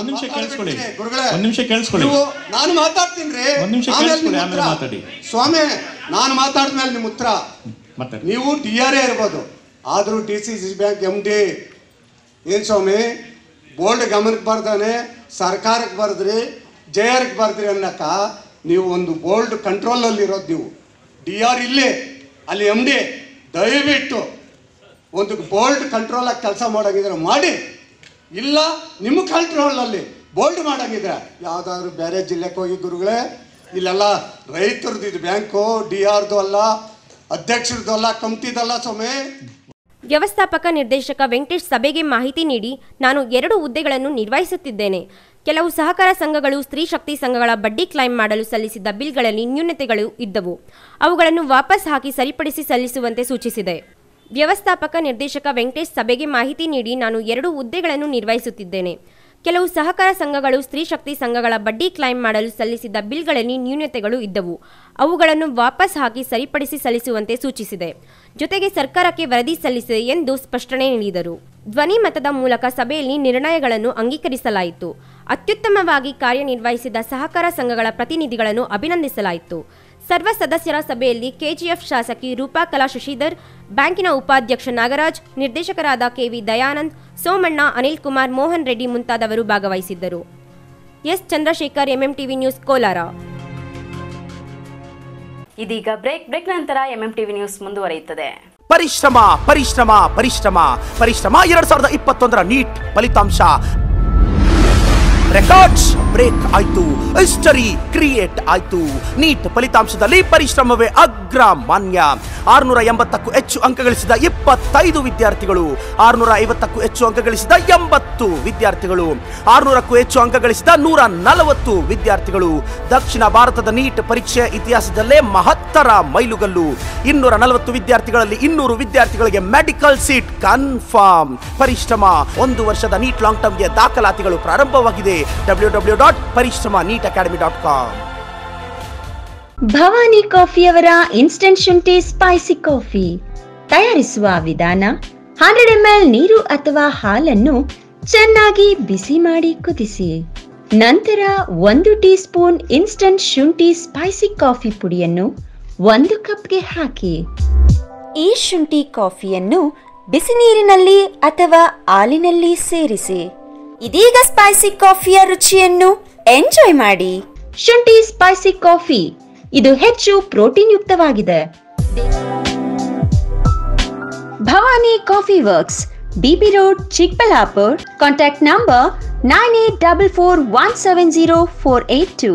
ನಾನು ಮಾತಾಡ್ತೀನಿ ಸ್ವಾಮಿ, ನಾನು ಮಾತಾಡಿದ್ಮೇಲೆ ನಿಮ್ಮ ಉತ್ತರ. ನೀವು DRA ಇರ್ಬೋದು, ಆದರೂ DCC ಬ್ಯಾಂಕ್ MD ಏನು ಸ್ವಾಮಿ ಬೋರ್ಡ್ ಗಮನಕ್ಕೆ ಬರ್ದಾನೆ ಸರ್ಕಾರಕ್ಕೆ ಬರೆದ್ರಿ, JRಗೆ ಬರ್ದ್ರಿ ಅನ್ನಕ್ಕ ನೀವು ಒಂದು ಬೋರ್ಡ್ ಕಂಟ್ರೋಲಲ್ಲಿ ಇರೋದು. ನೀವು DR ಇಲ್ಲೇ, ಅಲ್ಲಿ MD ದಯವಿಟ್ಟು ಒಂದು ಬೋರ್ಡ್ ಕಂಟ್ರೋಲಾಗಿ ಕೆಲಸ ಮಾಡೋಂಗಿದ್ರೆ ಮಾಡಿ, ಇಲ್ಲ ನಿಮ್ಮ ಕಂಟ್ರೋಲಲ್ಲಿ ಬೋಲ್ಡ್ ಮಾಡೋಂಗಿದ್ರೆ ಯಾವುದಾದ್ರೂ ಬೇರೆ ಜಿಲ್ಲೆಗೆ ಹೋಗಿ ಗುರುಗಳೇ. ಇಲ್ಲೆಲ್ಲ ರೈತರದ್ದು ಇದು ಬ್ಯಾಂಕು, DRದು ಅಲ್ಲ, ಅಧ್ಯಕ್ಷರದ್ದು ಅಲ್ಲ, ಕಮಿಟಿದಲ್ಲ ಸ್ವಾಮಿ. ವ್ಯವಸ್ಥಾಪಕ ನಿರ್ದೇಶಕ ವೆಂಕಟೇಶ್ ಸಭೆಗೆ ಮಾಹಿತಿ ನೀಡಿ, ನಾನು 2 ಹುದ್ದೆಗಳನ್ನು ನಿರ್ವಹಿಸುತ್ತಿದ್ದೇನೆ. ಕೆಲವು ಸಹಕಾರ ಸಂಘಗಳು, ಸ್ತ್ರೀ ಶಕ್ತಿ ಸಂಘಗಳ ಬಡ್ಡಿ ಕ್ಲೈಮ್ ಮಾಡಲು ಸಲ್ಲಿಸಿದ್ದ ಬಿಲ್ಗಳಲ್ಲಿ ನ್ಯೂನತೆಗಳು ಇದ್ದವು. ಅವುಗಳನ್ನು ವಾಪಸ್ ಹಾಕಿ ಸರಿಪಡಿಸಿ ಸಲ್ಲಿಸುವಂತೆ ಸೂಚಿಸಿದೆ. ವ್ಯವಸ್ಥಾಪಕ ನಿರ್ದೇಶಕ ವೆಂಕಟೇಶ್ ಸಭೆಗೆ ಮಾಹಿತಿ ನೀಡಿ, ನಾನು 2 ಹುದ್ದೆಗಳನ್ನು ನಿರ್ವಹಿಸುತ್ತಿದ್ದೇನೆ. ಕೆಲವು ಸಹಕಾರ ಸಂಘಗಳು, ಸ್ತ್ರೀ ಶಕ್ತಿ ಸಂಘಗಳ ಬಡ್ಡಿ ಕ್ಲೈಮ್ ಮಾಡಲು ಸಲ್ಲಿಸಿದ್ದ ಬಿಲ್ಗಳಲ್ಲಿ ನ್ಯೂನತೆಗಳು ಇದ್ದವು. ಅವುಗಳನ್ನು ವಾಪಸ್ ಹಾಕಿ ಸರಿಪಡಿಸಿ ಸಲ್ಲಿಸುವಂತೆ ಸೂಚಿಸಿದೆ. ಜೊತೆಗೆ ಸರ್ಕಾರಕ್ಕೆ ವರದಿ ಸಲ್ಲಿಸಿದೆ ಎಂದು ಸ್ಪಷ್ಟನೆ ನೀಡಿದರು. ಧ್ವನಿ ಮತದ ಮೂಲಕ ಸಭೆಯಲ್ಲಿ ನಿರ್ಣಯಗಳನ್ನು ಅಂಗೀಕರಿಸಲಾಯಿತು. ಅತ್ಯುತ್ತಮವಾಗಿ ಕಾರ್ಯನಿರ್ವಹಿಸಿದ ಸಹಕಾರ ಸಂಘಗಳ ಪ್ರತಿನಿಧಿಗಳನ್ನು ಅಭಿನಂದಿಸಲಾಯಿತು. ಸರ್ವ ಸದಸ್ಯರ ಸಭೆಯಲ್ಲಿ KGF ಶಾಸಕಿ ರೂಪಾ ಕಲಾ ಶಶಿಧರ್, ಬ್ಯಾಂಕಿನ ಉಪಾಧ್ಯಕ್ಷ ನಾಗರಾಜ್, ನಿರ್ದೇಶಕರಾದ KV ದಯಾನಂದ್, ಸೋಮಣ್ಣ, ಅನಿಲ್ ಕುಮಾರ್, ಮೋಹನ್ ರೆಡ್ಡಿ ಮುಂತಾದವರು ಭಾಗವಹಿಸಿದ್ದರು. S Chandrashekar, MMTV news, Kolar. ಇದೀಗ ಬ್ರೇಕ್ ನಂತರ MMTV ನ್ಯೂಸ್ ಮುಂದುವರಿಯುತ್ತದೆ. ಪರಿಶ್ರಮ ಪರಿಶ್ರಮ ಪರಿಶ್ರಮ ಪರಿಶ್ರಮ 2021ರ ನೀಟ್ ಫಲಿತಾಂಶ ರೆಕಾರ್ಡ್ಸ್ ಬ್ರೇಕ್ ಆಯ್ತು, ಹಿಸ್ಟರಿ ಕ್ರಿಯೇಟ್ ಆಯ್ತು. ನೀಟ್ ಫಲಿತಾಂಶದಲ್ಲಿ ಪರಿಶ್ರಮವೇ ಅಗ್ರ ಮಾನ್ಯ. 680ಕ್ಕೂ ಹೆಚ್ಚು ಅಂಕ ಗಳಿಸಿದ 25 ವಿದ್ಯಾರ್ಥಿಗಳು, 650ಕ್ಕೂ ಹೆಚ್ಚು ಅಂಕ ಗಳಿಸಿದ 80 ವಿದ್ಯಾರ್ಥಿಗಳು, 600ಕ್ಕೂ ಹೆಚ್ಚು ಅಂಕ ಗಳಿಸಿದ 140 ವಿದ್ಯಾರ್ಥಿಗಳು. ದಕ್ಷಿಣ ಭಾರತದ ನೀಟ್ ಪರೀಕ್ಷೆ ಇತಿಹಾಸದಲ್ಲೇ ಮಹತ್ತರ ಮೈಲುಗಲ್ಲು. 240 ವಿದ್ಯಾರ್ಥಿಗಳಲ್ಲಿ 200 ವಿದ್ಯಾರ್ಥಿಗಳಿಗೆ ಮೆಡಿಕಲ್ ಸೀಟ್ ಕನ್ಫರ್ಮ್. ಪರಿಶ್ರಮ 1 ವರ್ಷದ ನೀಟ್ ಲಾಂಗ್ ಟರ್ಮ್ಗೆ ದಾಖಲಾತಿಗಳು ಪ್ರಾರಂಭವಾಗಿದೆ. www.parishrama.neetacademy.com. ಭವಾನಿ ಕಾಫಿಯವರ ಇನ್ಸ್ಟಂಟ್ ಶುಂಠಿ ಸ್ಪೈಸಿ ಕಾಫಿ ತಯಾರಿಸುವ ವಿಧಾನ: 100 ml ನೀರು ಅಥವಾ ಹಾಲನ್ನು ಚೆನ್ನಾಗಿ ಬಿಸಿ ಮಾಡಿ ಕುದಿಸಿ, ನಂತರ 1 ಟೀ ಸ್ಪೂನ್ ಇನ್ಸ್ಟಂಟ್ ಶುಂಠಿ ಸ್ಪೈಸಿ ಕಾಫಿ ಪುಡಿಯನ್ನು 1 ಕಪ್ಗೆ ಹಾಕಿ. ಈ ಶುಂಠಿ ಕಾಫಿಯನ್ನು ಬಿಸಿ ನೀರಿನಲ್ಲಿ ಅಥವಾ ಹಾಲಿನಲ್ಲಿ ಸೇರಿಸಿ. ಇದೀಗ ಸ್ಪೈಸಿ ಕಾಫಿಯ ರುಚಿಯನ್ನು ಎಂಜಾಯ್ ಮಾಡಿ. ಶುಂಠಿ ಸ್ಪೈಸಿ ಕಾಫಿ, ಇದು ಹೆಚ್ಚು ಪ್ರೋಟೀನ್ ಯುಕ್ತವಾಗಿದೆ. Bhavani coffee works, BB road, Chikkaballapur. Contact number 9844170482.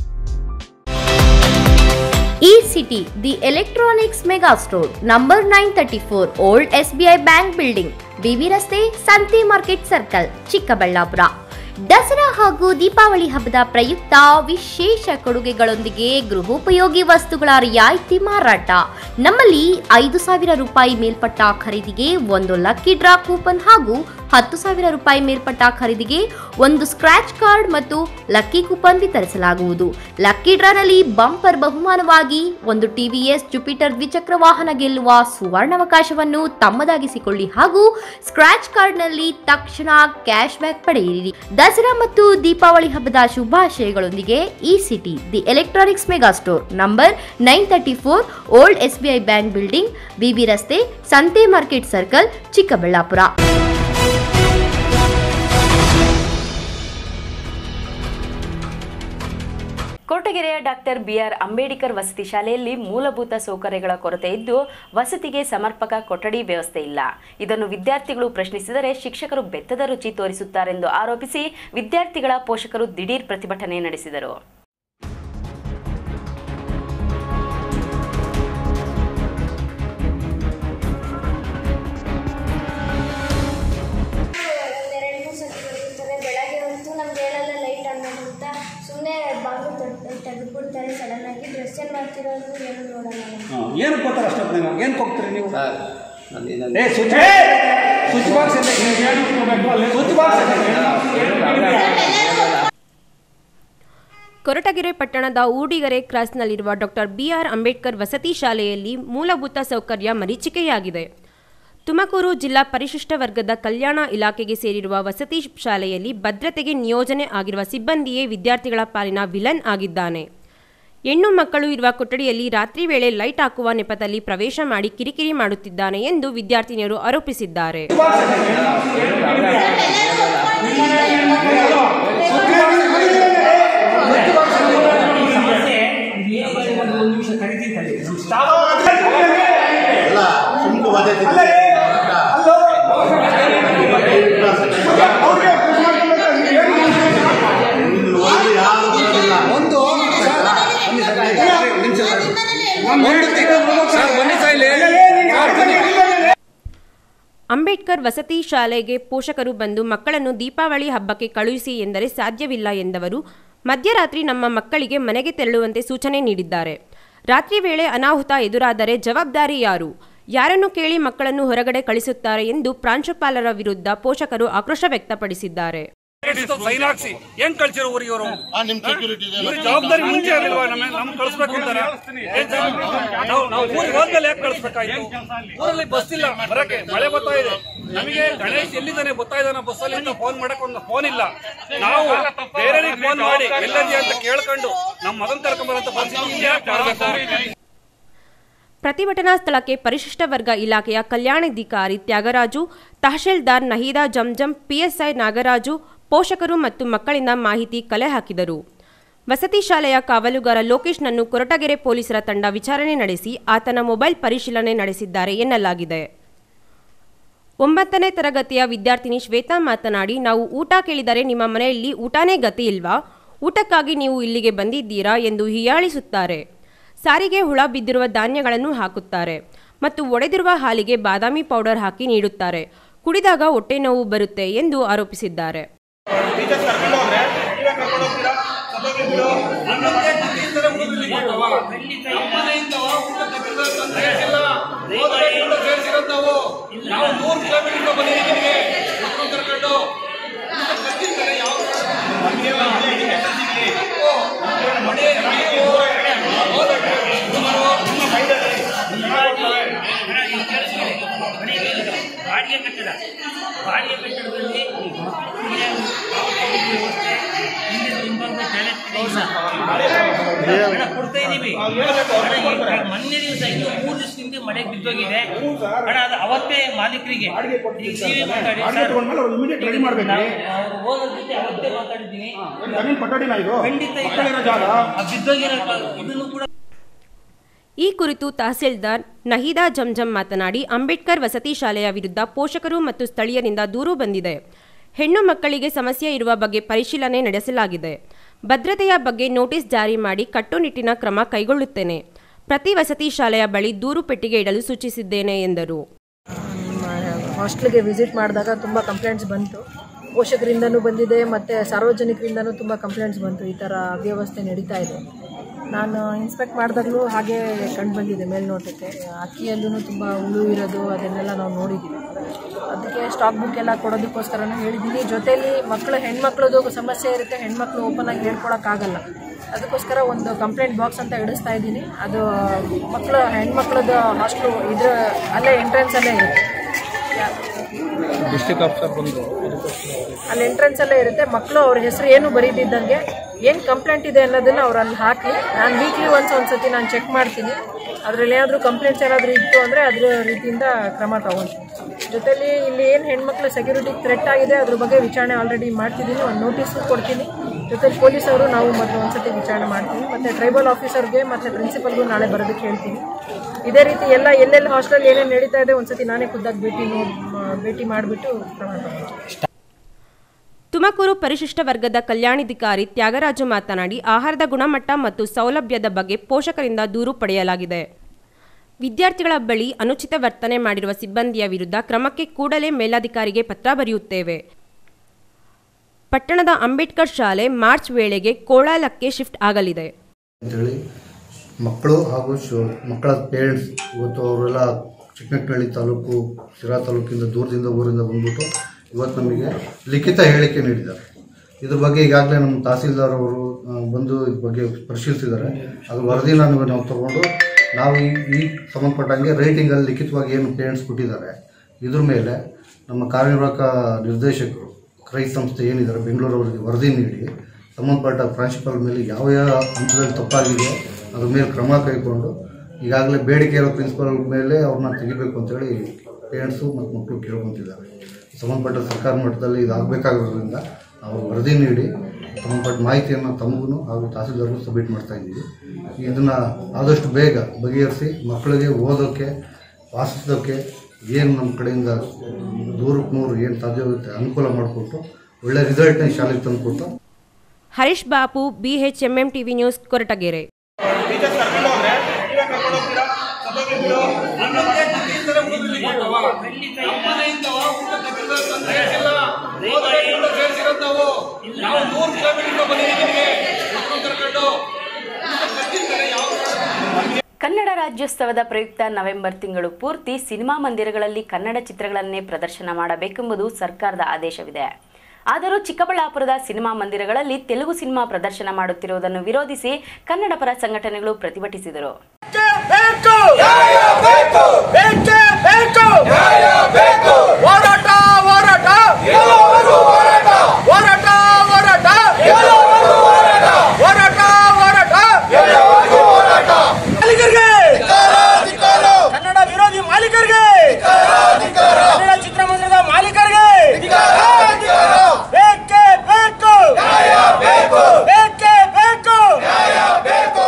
E-City, the electronics mega store, number 934, Old SBI Bank Building, BB ರಸ್ತೆ, ಸಂತೆ ಮಾರ್ಕೆಟ್ ಸರ್ಕಲ್, ಚಿಕ್ಕಬಳ್ಳಾಪುರ. ದಸರಾ ಹಾಗೂ ದೀಪಾವಳಿ ಹಬ್ಬದ ಪ್ರಯುಕ್ತ ವಿಶೇಷ ಕೊಡುಗೆಗಳೊಂದಿಗೆ ಗೃಹೋಪಯೋಗಿ ವಸ್ತುಗಳ ರಿಯಾಯಿತಿ ಮಾರಾಟ. ನಮ್ಮಲ್ಲಿ 5,000 ರೂಪಾಯಿ ಮೇಲ್ಪಟ್ಟ ಖರೀದಿಗೆ 1 ಲಕ್ಕಿ ಡ್ರಾ ಕೂಪನ್ ಹಾಗೂ 10,000 ರೂಪಾಯಿ ಮೇಲ್ಪಟ್ಟ ಖರೀದಿಗೆ ಒಂದು ಸ್ಕ್ರಾಚ್ ಕಾರ್ಡ್ ಮತ್ತು ಲಕ್ಕಿ ಕೂಪನ್ ವಿತರಿಸಲಾಗುವುದು. ಲಕ್ಕಿ ಡ್ರಾನಲ್ಲಿ ಬಂಪರ್ ಬಹುಮಾನವಾಗಿ ಒಂದು ಟಿವಿಎಸ್ ಜುಪಿಟರ್ ದ್ವಿಚಕ್ರ ವಾಹನ ಗೆಲ್ಲುವ ಸುವರ್ಣಾವಕಾಶವನ್ನು ತಮ್ಮದಾಗಿಸಿಕೊಳ್ಳಿ ಹಾಗೂ ಸ್ಕ್ರಾಚ್ ಕಾರ್ಡ್ನಲ್ಲಿ ತಕ್ಷಣ ಕ್ಯಾಶ್ ಬ್ಯಾಕ್ ಪಡೆಯಿರಿ. ದಸರಾ ಮತ್ತು ದೀಪಾವಳಿ ಹಬ್ಬದ ಶುಭಾಶಯಗಳೊಂದಿಗೆ E city the electronics mega store number 934 old SBI bank building, BB ರಸ್ತೆ, ಸಂತೆ ಮಾರ್ಕೆಟ್ ಸರ್ಕಲ್, ಚಿಕ್ಕಬಳ್ಳಾಪುರ. ಕೊರಟಗೆರೆಯ ಡಾಕ್ಟರ್ BR ಅಂಬೇಡ್ಕರ್ ವಸತಿ ಶಾಲೆಯಲ್ಲಿ ಮೂಲಭೂತ ಸೌಕರ್ಯಗಳ ಕೊರತೆ ಇದ್ದು ವಸತಿಗೆ ಸಮರ್ಪಕ ಕೊಠಡಿ ವ್ಯವಸ್ಥೆ ಇಲ್ಲ. ಇದನ್ನು ವಿದ್ಯಾರ್ಥಿಗಳು ಪ್ರಶ್ನಿಸಿದರೆ ಶಿಕ್ಷಕರು ಬೆತ್ತದ ರುಚಿ ತೋರಿಸುತ್ತಾರೆಂದು ಆರೋಪಿಸಿ ವಿದ್ಯಾರ್ಥಿಗಳ ಪೋಷಕರು ದಿಢೀರ್ ಪ್ರತಿಭಟನೆ ನಡೆಸಿದರು. ತೆಗೆದುಬಿಡ್ತಾರೆ ಸಡನ್ ಆಗಿ. ಡ್ರೆಸ್ ಏನು ಮಾಡ್ತಿರೋದು ಏನು ನೋಡಲ್ಲ. ಏನು ಕೊಡ್ತಾರೆ ಅಷ್ಟೊತ್ತು ಏನು ಹೋಗ್ತೀರಿ ನೀವು? ಕೊರಟಗೆರೆ ಪಟ್ಟಣದ ಊಡಿಗೆರೆ ಕ್ರಾಸ್ನಲ್ಲಿರುವ ಡಾಕ್ಟರ್ BR ಅಂಬೇಡ್ಕರ್ ವಸತಿ ಶಾಲೆಯಲ್ಲಿ ಮೂಲಭೂತ ಸೌಕರ್ಯ ಮರೀಚಿಕೆಯಾಗಿದೆ. ತುಮಕೂರು ಜಿಲ್ಲಾ ಪರಿಶಿಷ್ಟ ವರ್ಗದ ಕಲ್ಯಾಣ ಇಲಾಖೆಗೆ ಸೇರಿರುವ ವಸತಿ ಶಾಲೆಯಲ್ಲಿ ಭದ್ರತೆಗೆ ನಿಯೋಜನೆ ಆಗಿರುವ ಸಿಬ್ಬಂದಿಯೇ ವಿದ್ಯಾರ್ಥಿಗಳ ಪಾಲಿನ ವಿಲನ್ ಆಗಿದ್ದಾನೆ. ಹೆಣ್ಣು ಮಕ್ಕಳು ಇರುವ ಕೊಠಡಿಯಲ್ಲಿ ರಾತ್ರಿ ವೇಳೆ ಲೈಟ್ ಹಾಕುವ ನೆಪದಲ್ಲಿ ಪ್ರವೇಶ ಮಾಡಿ ಕಿರಿಕಿರಿ ಮಾಡುತ್ತಿದ್ದಾನೆ ಎಂದು ವಿದ್ಯಾರ್ಥಿನಿಯರು ಆರೋಪಿಸಿದ್ದಾರೆ. ಅಂಬೇಡ್ಕರ್ ವಸತಿ ಶಾಲೆಗೆ ಪೋಷಕರು ಬಂದು ಮಕ್ಕಳನ್ನು ದೀಪಾವಳಿ ಹಬ್ಬಕ್ಕೆ ಕಳುಹಿಸಿ ಎಂದರೆ ಸಾಧ್ಯವಿಲ್ಲ ಎಂದವರು ಮಧ್ಯರಾತ್ರಿ ನಮ್ಮ ಮಕ್ಕಳಿಗೆ ಮನೆಗೆ ತೆರಳುವಂತೆ ಸೂಚನೆ ನೀಡಿದ್ದಾರೆ. ರಾತ್ರಿ ವೇಳೆ ಅನಾಹುತ ಎದುರಾದರೆ ಜವಾಬ್ದಾರಿ ಯಾರು? ಯಾರನ್ನು ಕೇಳಿ ಮಕ್ಕಳನ್ನು ಹೊರಗಡೆ ಕಳಿಸುತ್ತಾರೆ ಎಂದು ಪ್ರಾಂಶುಪಾಲರ ವಿರುದ್ಧ ಪೋಷಕರು ಆಕ್ರೋಶ ವ್ಯಕ್ತಪಡಿಸಿದ್ದಾರೆ. ಏನ್ ಕಳ್ಸಿರೋ ಊರಿಗೆ ಅವರು ಜವಾಬ್ದಾರಿ ಮುಂಚೆ ಆಗಿಲ್ವಾ? ನಮ್ ಕಳಿಸ್ಬೇಕು ಅಂತಾರೆ. ನಾವು ಊರಿಗೆ ಹೋದ್ಮೇಲೆ ಯಾಕೆ ಕಳಿಸ್ಬೇಕಾಯ್ತು? ಊರಲ್ಲಿ ಬಸ್ ಇಲ್ಲ ಬರಕ್ಕೆ, ಮಳೆ ಬರ್ತಾ ಇದೆ. ನಮಗೆ ಗಣೇಶ್ ಎಲ್ಲಿದ್ದಾನೆ ಬರ್ತಾ ಇದ್ದಾನೆ ಬಸ್ಸಲ್ಲಿ ಅಂತ ಫೋನ್ ಮಾಡಕ್ ಒಂದು ಫೋನ್ ಇಲ್ಲ. ನಾವು ಬೇರೆ ಫೋನ್ ಮಾಡಿ ಎಲ್ಲದಿ ಅಂತ ಕೇಳ್ಕೊಂಡು ನಮ್ಮ ಮಗನ್ ಕರ್ಕೊಂಬರಂತ ಪರಿಸ್ಥಿತಿ. ಪ್ರತಿಭಟನಾ ಸ್ಥಳಕ್ಕೆ ಪರಿಶಿಷ್ಟ ವರ್ಗ ಇಲಾಖೆಯ ಕಲ್ಯಾಣಾಧಿಕಾರಿ ತ್ಯಾಗರಾಜು, ತಹಶೀಲ್ದಾರ್ ನಹೀದಾ ಜಂಜಂ, PSI ನಾಗರಾಜು, ಪೋಷಕರು ಮತ್ತು ಮಕ್ಕಳಿಂದ ಮಾಹಿತಿ ಕಲೆ ಹಾಕಿದರು. ವಸತಿ ಶಾಲೆಯ ಕಾವಲುಗಾರ ಲೋಕೇಶ್ನನ್ನು ಕೊರಟಗೆರೆ ಪೊಲೀಸರ ತಂಡ ವಿಚಾರಣೆ ನಡೆಸಿ ಆತನ ಮೊಬೈಲ್ ಪರಿಶೀಲನೆ ನಡೆಸಿದ್ದಾರೆ ಎನ್ನಲಾಗಿದೆ. 9ನೇ ತರಗತಿಯ ವಿದ್ಯಾರ್ಥಿನಿ ಶ್ವೇತಾ ಮಾತನಾಡಿ, ನಾವು ಊಟ ಕೇಳಿದರೆ ನಿಮ್ಮ ಮನೆಯಲ್ಲಿ ಊಟನೇ ಗತಿ ಇಲ್ವಾ? ಊಟಕ್ಕಾಗಿ ನೀವು ಇಲ್ಲಿಗೆ ಬಂದಿದ್ದೀರಾ ಎಂದು ಹೀಯಾಳಿಸುತ್ತಾರೆ. ಸಾರಿಗೆ ಹುಳ ಬಿದ್ದಿರುವ ಧಾನ್ಯಗಳನ್ನು ಹಾಕುತ್ತಾರೆ ಮತ್ತು ಒಡೆದಿರುವ ಹಾಲಿಗೆ ಬಾದಾಮಿ ಪೌಡರ್ ಹಾಕಿ ನೀಡುತ್ತಾರೆ. ಕುಡಿದಾಗ ಹೊಟ್ಟೆ ನೋವು ಬರುತ್ತೆ ಎಂದು ಆರೋಪಿಸಿದ್ದಾರೆ. ಬಾಡಿಗೆ ಕಟ್ಟಡದಲ್ಲಿ ಕೊಡ್ತಾ ಇದೀವಿ. ಮೊನ್ನೆ ದಿವಸ ಇನ್ನು 3 ದಿವಸದಿಂದ ಮಳೆ ಬಿದ್ದೋಗಿದೆ ಅಣ್ಣ. ಅದು ಅವತ್ತೇ ಮಾಲೀಕರಿಗೆ ಅವ್ರು ಹೋಗೋದ್ ಜೊತೆ ಅವತ್ತೇ ಮಾತಾಡಿದ್ದೀನಿ. ಖಂಡಿತ ಇದನ್ನು ಕೂಡ. ಈ ಕುರಿತು ತಹಸೀಲ್ದಾರ್ ನಹೀದಾ ಜಂಜಂ ಮಾತನಾಡಿ, ಅಂಬೇಡ್ಕರ್ ವಸತಿ ಶಾಲೆಯ ವಿರುದ್ಧ ಪೋಷಕರು ಮತ್ತು ಸ್ಥಳೀಯರಿಂದ ದೂರು ಬಂದಿದೆ. ಹೆಣ್ಣು ಮಕ್ಕಳಿಗೆ ಸಮಸ್ಯೆ ಇರುವ ಬಗ್ಗೆ ಪರಿಶೀಲನೆ ನಡೆಸಲಾಗಿದೆ. ಭದ್ರತೆಯ ಬಗ್ಗೆ ನೋಟಿಸ್ ಜಾರಿ ಮಾಡಿ ಕಟ್ಟುನಿಟ್ಟಿನ ಕ್ರಮ ಕೈಗೊಳ್ಳುತ್ತೇನೆ. ಪ್ರತಿ ವಸತಿ ಶಾಲೆಯ ಬಳಿ ದೂರು ಪೆಟ್ಟಿಗೆ ಇಡಲು ಸೂಚಿಸಿದ್ದೇನೆ ಎಂದರು. ಹಾಸ್ಟೆಲ್ಗೆ ವಿಸಿಟ್ ಮಾಡಿದಾಗ ತುಂಬ ಕಂಪ್ಲೇಂಟ್ಸ್ ಬಂತು. ಪೋಷಕರಿಂದನೂ ಬಂದಿದೆ ಮತ್ತು ಸಾರ್ವಜನಿಕರಿಂದನೂ ತುಂಬ ಕಂಪ್ಲೇಂಟ್ಸ್ ಬಂತು. ಈ ಥರ ಅವ್ಯವಸ್ಥೆ ನಡೀತಾ ಇದೆ. ನಾನು ಇನ್ಸ್ಪೆಕ್ಟ್ ಮಾಡಿದಾಗಲೂ ಹಾಗೆ ಕಂಡು ಬಂದಿದೆ ಮೇಲ್ನೋಟಕ್ಕೆ. ಅಕ್ಕಿಯಲ್ಲೂ ತುಂಬ ಹುಳು ಇರೋದು ಅದನ್ನೆಲ್ಲ ನಾವು ನೋಡಿದ್ದೀವಿ. ಅದಕ್ಕೆ ಸ್ಟಾಕ್ ಬುಕ್ ಎಲ್ಲ ಕೊಡೋದಕ್ಕೋಸ್ಕರನೂ ಹೇಳಿದ್ದೀನಿ. ಜೊತೆಯಲ್ಲಿ ಹೆಣ್ಮಕ್ಳದ್ದು ಸಮಸ್ಯೆ ಇರುತ್ತೆ, ಹೆಣ್ಮಕ್ಳು ಓಪನ್ ಆಗಿ ಹೇಳ್ಕೊಳಕ್ಕಾಗಲ್ಲ. ಅದಕ್ಕೋಸ್ಕರ ಒಂದು ಕಂಪ್ಲೇಂಟ್ ಬಾಕ್ಸ್ ಅಂತ ಇಡಿಸ್ತಾ ಇದ್ದೀನಿ. ಅದು ಹೆಣ್ಮಕ್ಳದ್ದು ಹಾಸ್ಟೆಲು ಅಲ್ಲೇ ಎಂಟ್ರೆನ್ಸಲ್ಲೇ ಇರುತ್ತೆ. ಡಿಸ್ಟ್ರಿಕ್ಟ್ ಆಫೀಸರ್ ಬಂದು ಅಲ್ಲಿ ಎಂಟ್ರೆನ್ಸಲ್ಲೇ ಇರುತ್ತೆ. ಮಕ್ಕಳು ಅವ್ರ ಹೆಸರು ಏನು ಬರೀದಿದ್ದಂಗೆ ಏನು ಕಂಪ್ಲೇಂಟ್ ಇದೆ ಅನ್ನೋದನ್ನು ಅವ್ರು ಅಲ್ಲಿ ಹಾಕಿ, ನಾನು ವೀಕ್ಲಿ ಒಂದ್ಸತಿ ನಾನು ಚೆಕ್ ಮಾಡ್ತೀನಿ. ಅದರಲ್ಲಿ ಏನಾದರೂ ಕಂಪ್ಲೇಂಟ್ಸ್ ಏನಾದರೂ ಇತ್ತು ಅಂದರೆ ಅದರ ರೀತಿಯಿಂದ ಕ್ರಮ ತಗೊಳ್ತೀನಿ. ಜೊತೆಲಿ ಇಲ್ಲಿ ಏನು ಹೆಣ್ಮಕ್ಳು ಸೆಕ್ಯೂರಿಟಿ ಥ್ರೆಟ್ ಆಗಿದೆ ಅದ್ರ ಬಗ್ಗೆ ವಿಚಾರಣೆ ಆಲ್ರೆಡಿ ಮಾಡ್ತಿದ್ದೀನಿ. ಒಂದು ನೋಟಿಸು ಕೊಡ್ತೀನಿ. ಜೊತೆಲಿ ಪೊಲೀಸವರು ನಾವು ಮೊದಲು ಒಂದ್ಸತಿ ವಿಚಾರಣೆ ಮಾಡ್ತೀವಿ. ಮತ್ತು ಟ್ರೈಬಲ್ ಆಫೀಸರ್ಗೆ ಮತ್ತು ಪ್ರಿನ್ಸಿಪಲ್ಗೂ ನಾಳೆ ಬರೋದಕ್ಕೆ ಹೇಳ್ತೀನಿ. ಇದೇ ರೀತಿ ಎಲ್ಲೆಲ್ಲಿ ಹಾಸ್ಟೆಲ್ ಏನೇನು ನಡೀತಾ ಇದೆ ಒಂದ್ಸತಿ ನಾನೇ ಖುದ್ದಾಗಿ ಭೇಟಿ ಮಾಡಿಬಿಟ್ಟು ಕ್ರಮ ತಗೊಳ್ತೀನಿ. ತುಮಕೂರು ಪರಿಶಿಷ್ಟ ವರ್ಗದ ಕಲ್ಯಾಣಾಧಿಕಾರಿ ತ್ಯಾಗರಾಜು ಮಾತನಾಡಿ, ಆಹಾರದ ಗುಣಮಟ್ಟ ಮತ್ತು ಸೌಲಭ್ಯದ ಬಗ್ಗೆ ಪೋಷಕರಿಂದ ದೂರು ಪಡೆಯಲಾಗಿದೆ. ವಿದ್ಯಾರ್ಥಿಗಳ ಬಳಿ ಅನುಚಿತ ವರ್ತನೆ ಮಾಡಿರುವ ಸಿಬ್ಬಂದಿಯ ವಿರುದ್ಧ ಕ್ರಮಕ್ಕೆ ಕೂಡಲೇ ಮೇಲಾಧಿಕಾರಿಗೆ ಪತ್ರ ಬರೆಯುತ್ತೇವೆ. ಪಟ್ಟಣದ ಅಂಬೇಡ್ಕರ್ ಶಾಲೆ ಮಾರ್ಚ್ ವೇಳೆಗೆ ಕೋಳಾಲಕ್ಕೆ ಶಿಫ್ಟ್ ಆಗಲಿದೆ ಅಂತೇಳಿ ಮಕ್ಕಳು ಹಾಗೂ ಮಕ್ಕಳ ಪೇರೆಂಟ್ಸ್ ಇವತ್ತು ಅವರೆಲ್ಲ ಚಿಕ್ಕನಹಳ್ಳಿ ತಾಲೂಕು, ಶಿರಾ ತಾಲೂಕಿಂದ ದೂರದಿಂದ ಊರಿಂದ ಬಂದ್ಬಿಟ್ಟು ಇವತ್ತು ನಮಗೆ ಲಿಖಿತ ಹೇಳಿಕೆ ನೀಡಿದ್ದಾರೆ. ಇದ್ರ ಬಗ್ಗೆ ಈಗಾಗಲೇ ನಮ್ಮ ತಹಸೀಲ್ದಾರ್ ಅವರು ಬಂದು ಇದ್ರ ಬಗ್ಗೆ ಪರಿಶೀಲಿಸಿದ್ದಾರೆ. ಅದ್ರ ವರದಿನ ನಾವು ತಗೊಂಡು ನಾವು ಈ ಸಂಬಂಧಪಟ್ಟಂಗೆ ರೈಟಿಂಗಲ್ಲಿ ಲಿಖಿತವಾಗಿ ಏನು ಪೇರೆಂಟ್ಸ್ ಕೊಟ್ಟಿದ್ದಾರೆ ಇದ್ರ ಮೇಲೆ ನಮ್ಮ ಕಾರ್ಯನಿರ್ವಾಹಕ ನಿರ್ದೇಶಕರು ಕ್ರೈಸ್ ಸಂಸ್ಥೆ ಏನಿದ್ದಾರೆ ಬೆಂಗಳೂರವರಿಗೆ ವರದಿ ನೀಡಿ ಸಂಬಂಧಪಟ್ಟ ಪ್ರಾಂಶುಪಾಲರ ಮೇಲೆ ಯಾವ ಹಂತದಲ್ಲಿ ತಪ್ಪಾಗಿದೆ ಅದ್ರ ಮೇಲೆ ಕ್ರಮ ಕೈಗೊಂಡು ಈಗಾಗಲೇ ಬೇಡಿಕೆ ಇರೋ ಪ್ರಿನ್ಸಿಪಾಲ್ ಮೇಲೆ ಅವ್ರನ್ನ ತೆಗಿಬೇಕು ಅಂತೇಳಿ ಪೇರೆಂಟ್ಸು ಮತ್ತು ಮಕ್ಕಳು ಕೇಳ್ಕೊತಿದ್ದಾರೆ. ಸಂಬಂಧಪಟ್ಟ ಸರ್ಕಾರ ಮಟ್ಟದಲ್ಲಿ ಇದಾಗಬೇಕಾಗಿರೋದ್ರಿಂದ ನಾವು ವರದಿ ನೀಡಿ ಸಂಬಂಧಪಟ್ಟ ಮಾಹಿತಿಯನ್ನು ತಮಗೂ ಹಾಗೂ ತಹಸೀಲ್ದಾರ್ಗೂ ಸಬ್ಮಿಟ್ ಮಾಡ್ತಾ ಇದ್ದೀವಿ. ಇದನ್ನು ಆದಷ್ಟು ಬೇಗ ಬಗೆಹರಿಸಿ ಮಕ್ಕಳಿಗೆ ಓದೋಕ್ಕೆ ವಾಸಿಸೋಕ್ಕೆ ಏನು ನಮ್ಮ ಕಡೆಯಿಂದ 100% ಏನು ಸಾಧ್ಯವಾಗುತ್ತೆ ಅನುಕೂಲ ಮಾಡಿಕೊಟ್ಟು ಒಳ್ಳೆ ರಿಸಲ್ಟ್ನ ಶಾಲೆಗೆ ತಂದುಕೊಟ್ಟು. Harish Bapu, BHMM TV news, Koratagere. Kannada ರಾಜ್ಯೋತ್ಸವದ ಪ್ರಯುಕ್ತ ನವೆಂಬರ್ ತಿಂಗಳು ಪೂರ್ತಿ ಸಿನಿಮಾ ಮಂದಿರಗಳಲ್ಲಿ ಕನ್ನಡ ಚಿತ್ರಗಳನ್ನೇ ಪ್ರದರ್ಶನ ಮಾಡಬೇಕೆಂಬುದು ಸರ್ಕಾರದ ಆದೇಶವಿದೆ. ಆದರೂ ಚಿಕ್ಕಬಳ್ಳಾಪುರದ ಸಿನಿಮಾ ಮಂದಿರಗಳಲ್ಲಿ ತೆಲುಗು ಸಿನಿಮಾ ಪ್ರದರ್ಶನ ಮಾಡುತ್ತಿರುವುದನ್ನು ವಿರೋಧಿಸಿ ಕನ್ನಡ ಪರ ಸಂಘಟನೆಗಳು ಪ್ರತಿಭಟಿಸಿದರು. ಕನ್ನಡ ವಿರೋಧಿ ಮಾಲೀಕರಿಗೆ, ಕನ್ನಡ ಚಿತ್ರಮಂದಿರದ ಮಾಲೀಕರಿಗೆ ಬೇಕೇ ಬೇಕು, ಬೇಕೇ ಬೇಕು.